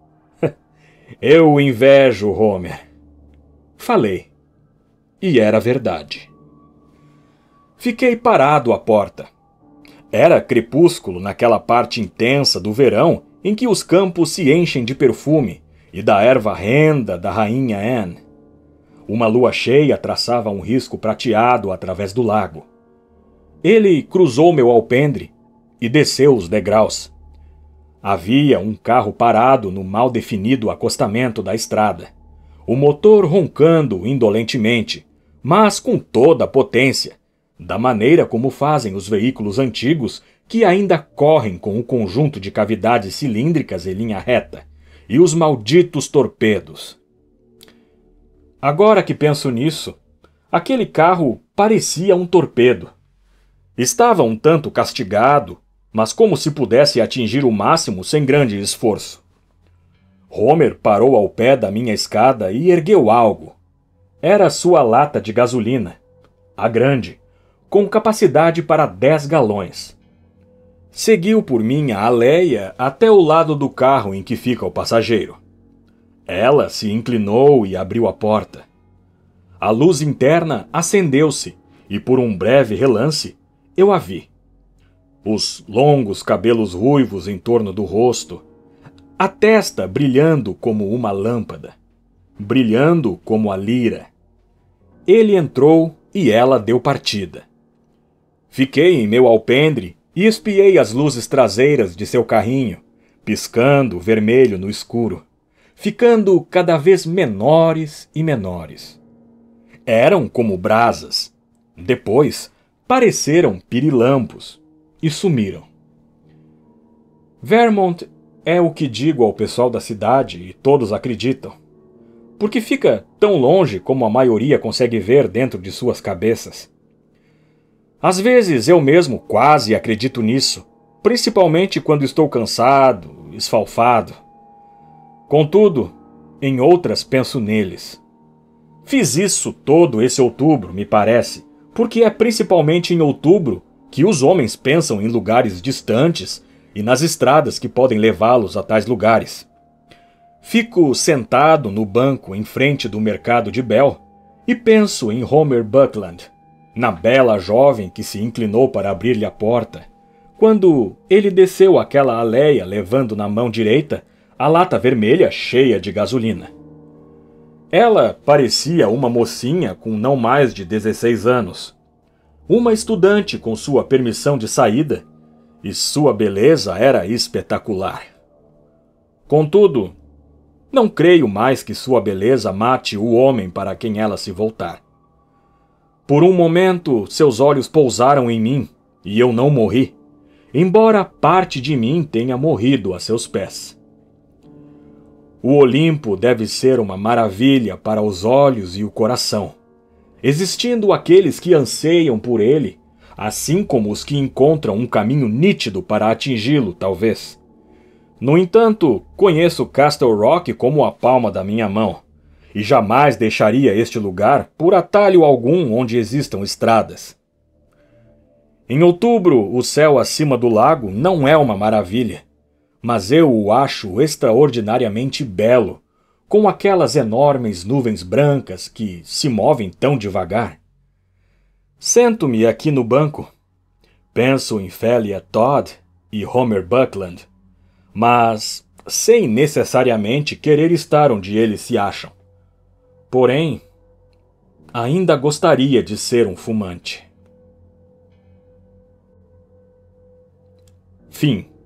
Eu invejo Homer. Falei. E era verdade. Fiquei parado à porta. Era crepúsculo naquela parte intensa do verão em que os campos se enchem de perfume e da erva renda da rainha Anne. Uma lua cheia traçava um risco prateado através do lago. Ele cruzou meu alpendre e desceu os degraus. Havia um carro parado no mal definido acostamento da estrada, o motor roncando indolentemente, mas com toda a potência, da maneira como fazem os veículos antigos que ainda correm com o conjunto de cavidades cilíndricas em linha reta e os malditos torpedos. Agora que penso nisso, aquele carro parecia um torpedo. Estava um tanto castigado, mas como se pudesse atingir o máximo sem grande esforço. Homer parou ao pé da minha escada e ergueu algo. Era sua lata de gasolina, a grande, com capacidade para 10 galões. Seguiu por minha aléia até o lado do carro em que fica o passageiro. Ela se inclinou e abriu a porta. A luz interna acendeu-se e, por um breve relance, eu a vi. Os longos cabelos ruivos em torno do rosto, a testa brilhando como uma lâmpada, brilhando como a lira. Ele entrou e ela deu partida. Fiquei em meu alpendre e espiei as luzes traseiras de seu carrinho, piscando vermelho no escuro, ficando cada vez menores e menores. Eram como brasas. Depois, pareceram pirilampos e sumiram. Vermont é o que digo ao pessoal da cidade e todos acreditam, porque fica tão longe como a maioria consegue ver dentro de suas cabeças. Às vezes eu mesmo quase acredito nisso, principalmente quando estou cansado, esfalfado. Contudo, em outras penso neles. Fiz isso todo esse outubro, me parece, porque é principalmente em outubro que os homens pensam em lugares distantes e nas estradas que podem levá-los a tais lugares. Fico sentado no banco em frente do mercado de Bell e penso em Homer Buckland, na bela jovem que se inclinou para abrir-lhe a porta, quando ele desceu aquela aléia levando na mão direita a lata vermelha cheia de gasolina. Ela parecia uma mocinha com não mais de 16 anos, uma estudante com sua permissão de saída, e sua beleza era espetacular. Contudo, não creio mais que sua beleza mate o homem para quem ela se voltar. Por um momento, seus olhos pousaram em mim, e eu não morri, embora parte de mim tenha morrido a seus pés. O Olimpo deve ser uma maravilha para os olhos e o coração, existindo aqueles que anseiam por ele, assim como os que encontram um caminho nítido para atingi-lo, talvez. No entanto, conheço Castle Rock como a palma da minha mão, e jamais deixaria este lugar por atalho algum onde existam estradas. Em outubro, o céu acima do lago não é uma maravilha, mas eu o acho extraordinariamente belo, com aquelas enormes nuvens brancas que se movem tão devagar. Sento-me aqui no banco, penso em Félia Todd e Homer Buckland, mas sem necessariamente querer estar onde eles se acham. Porém, ainda gostaria de ser um fumante. Fim.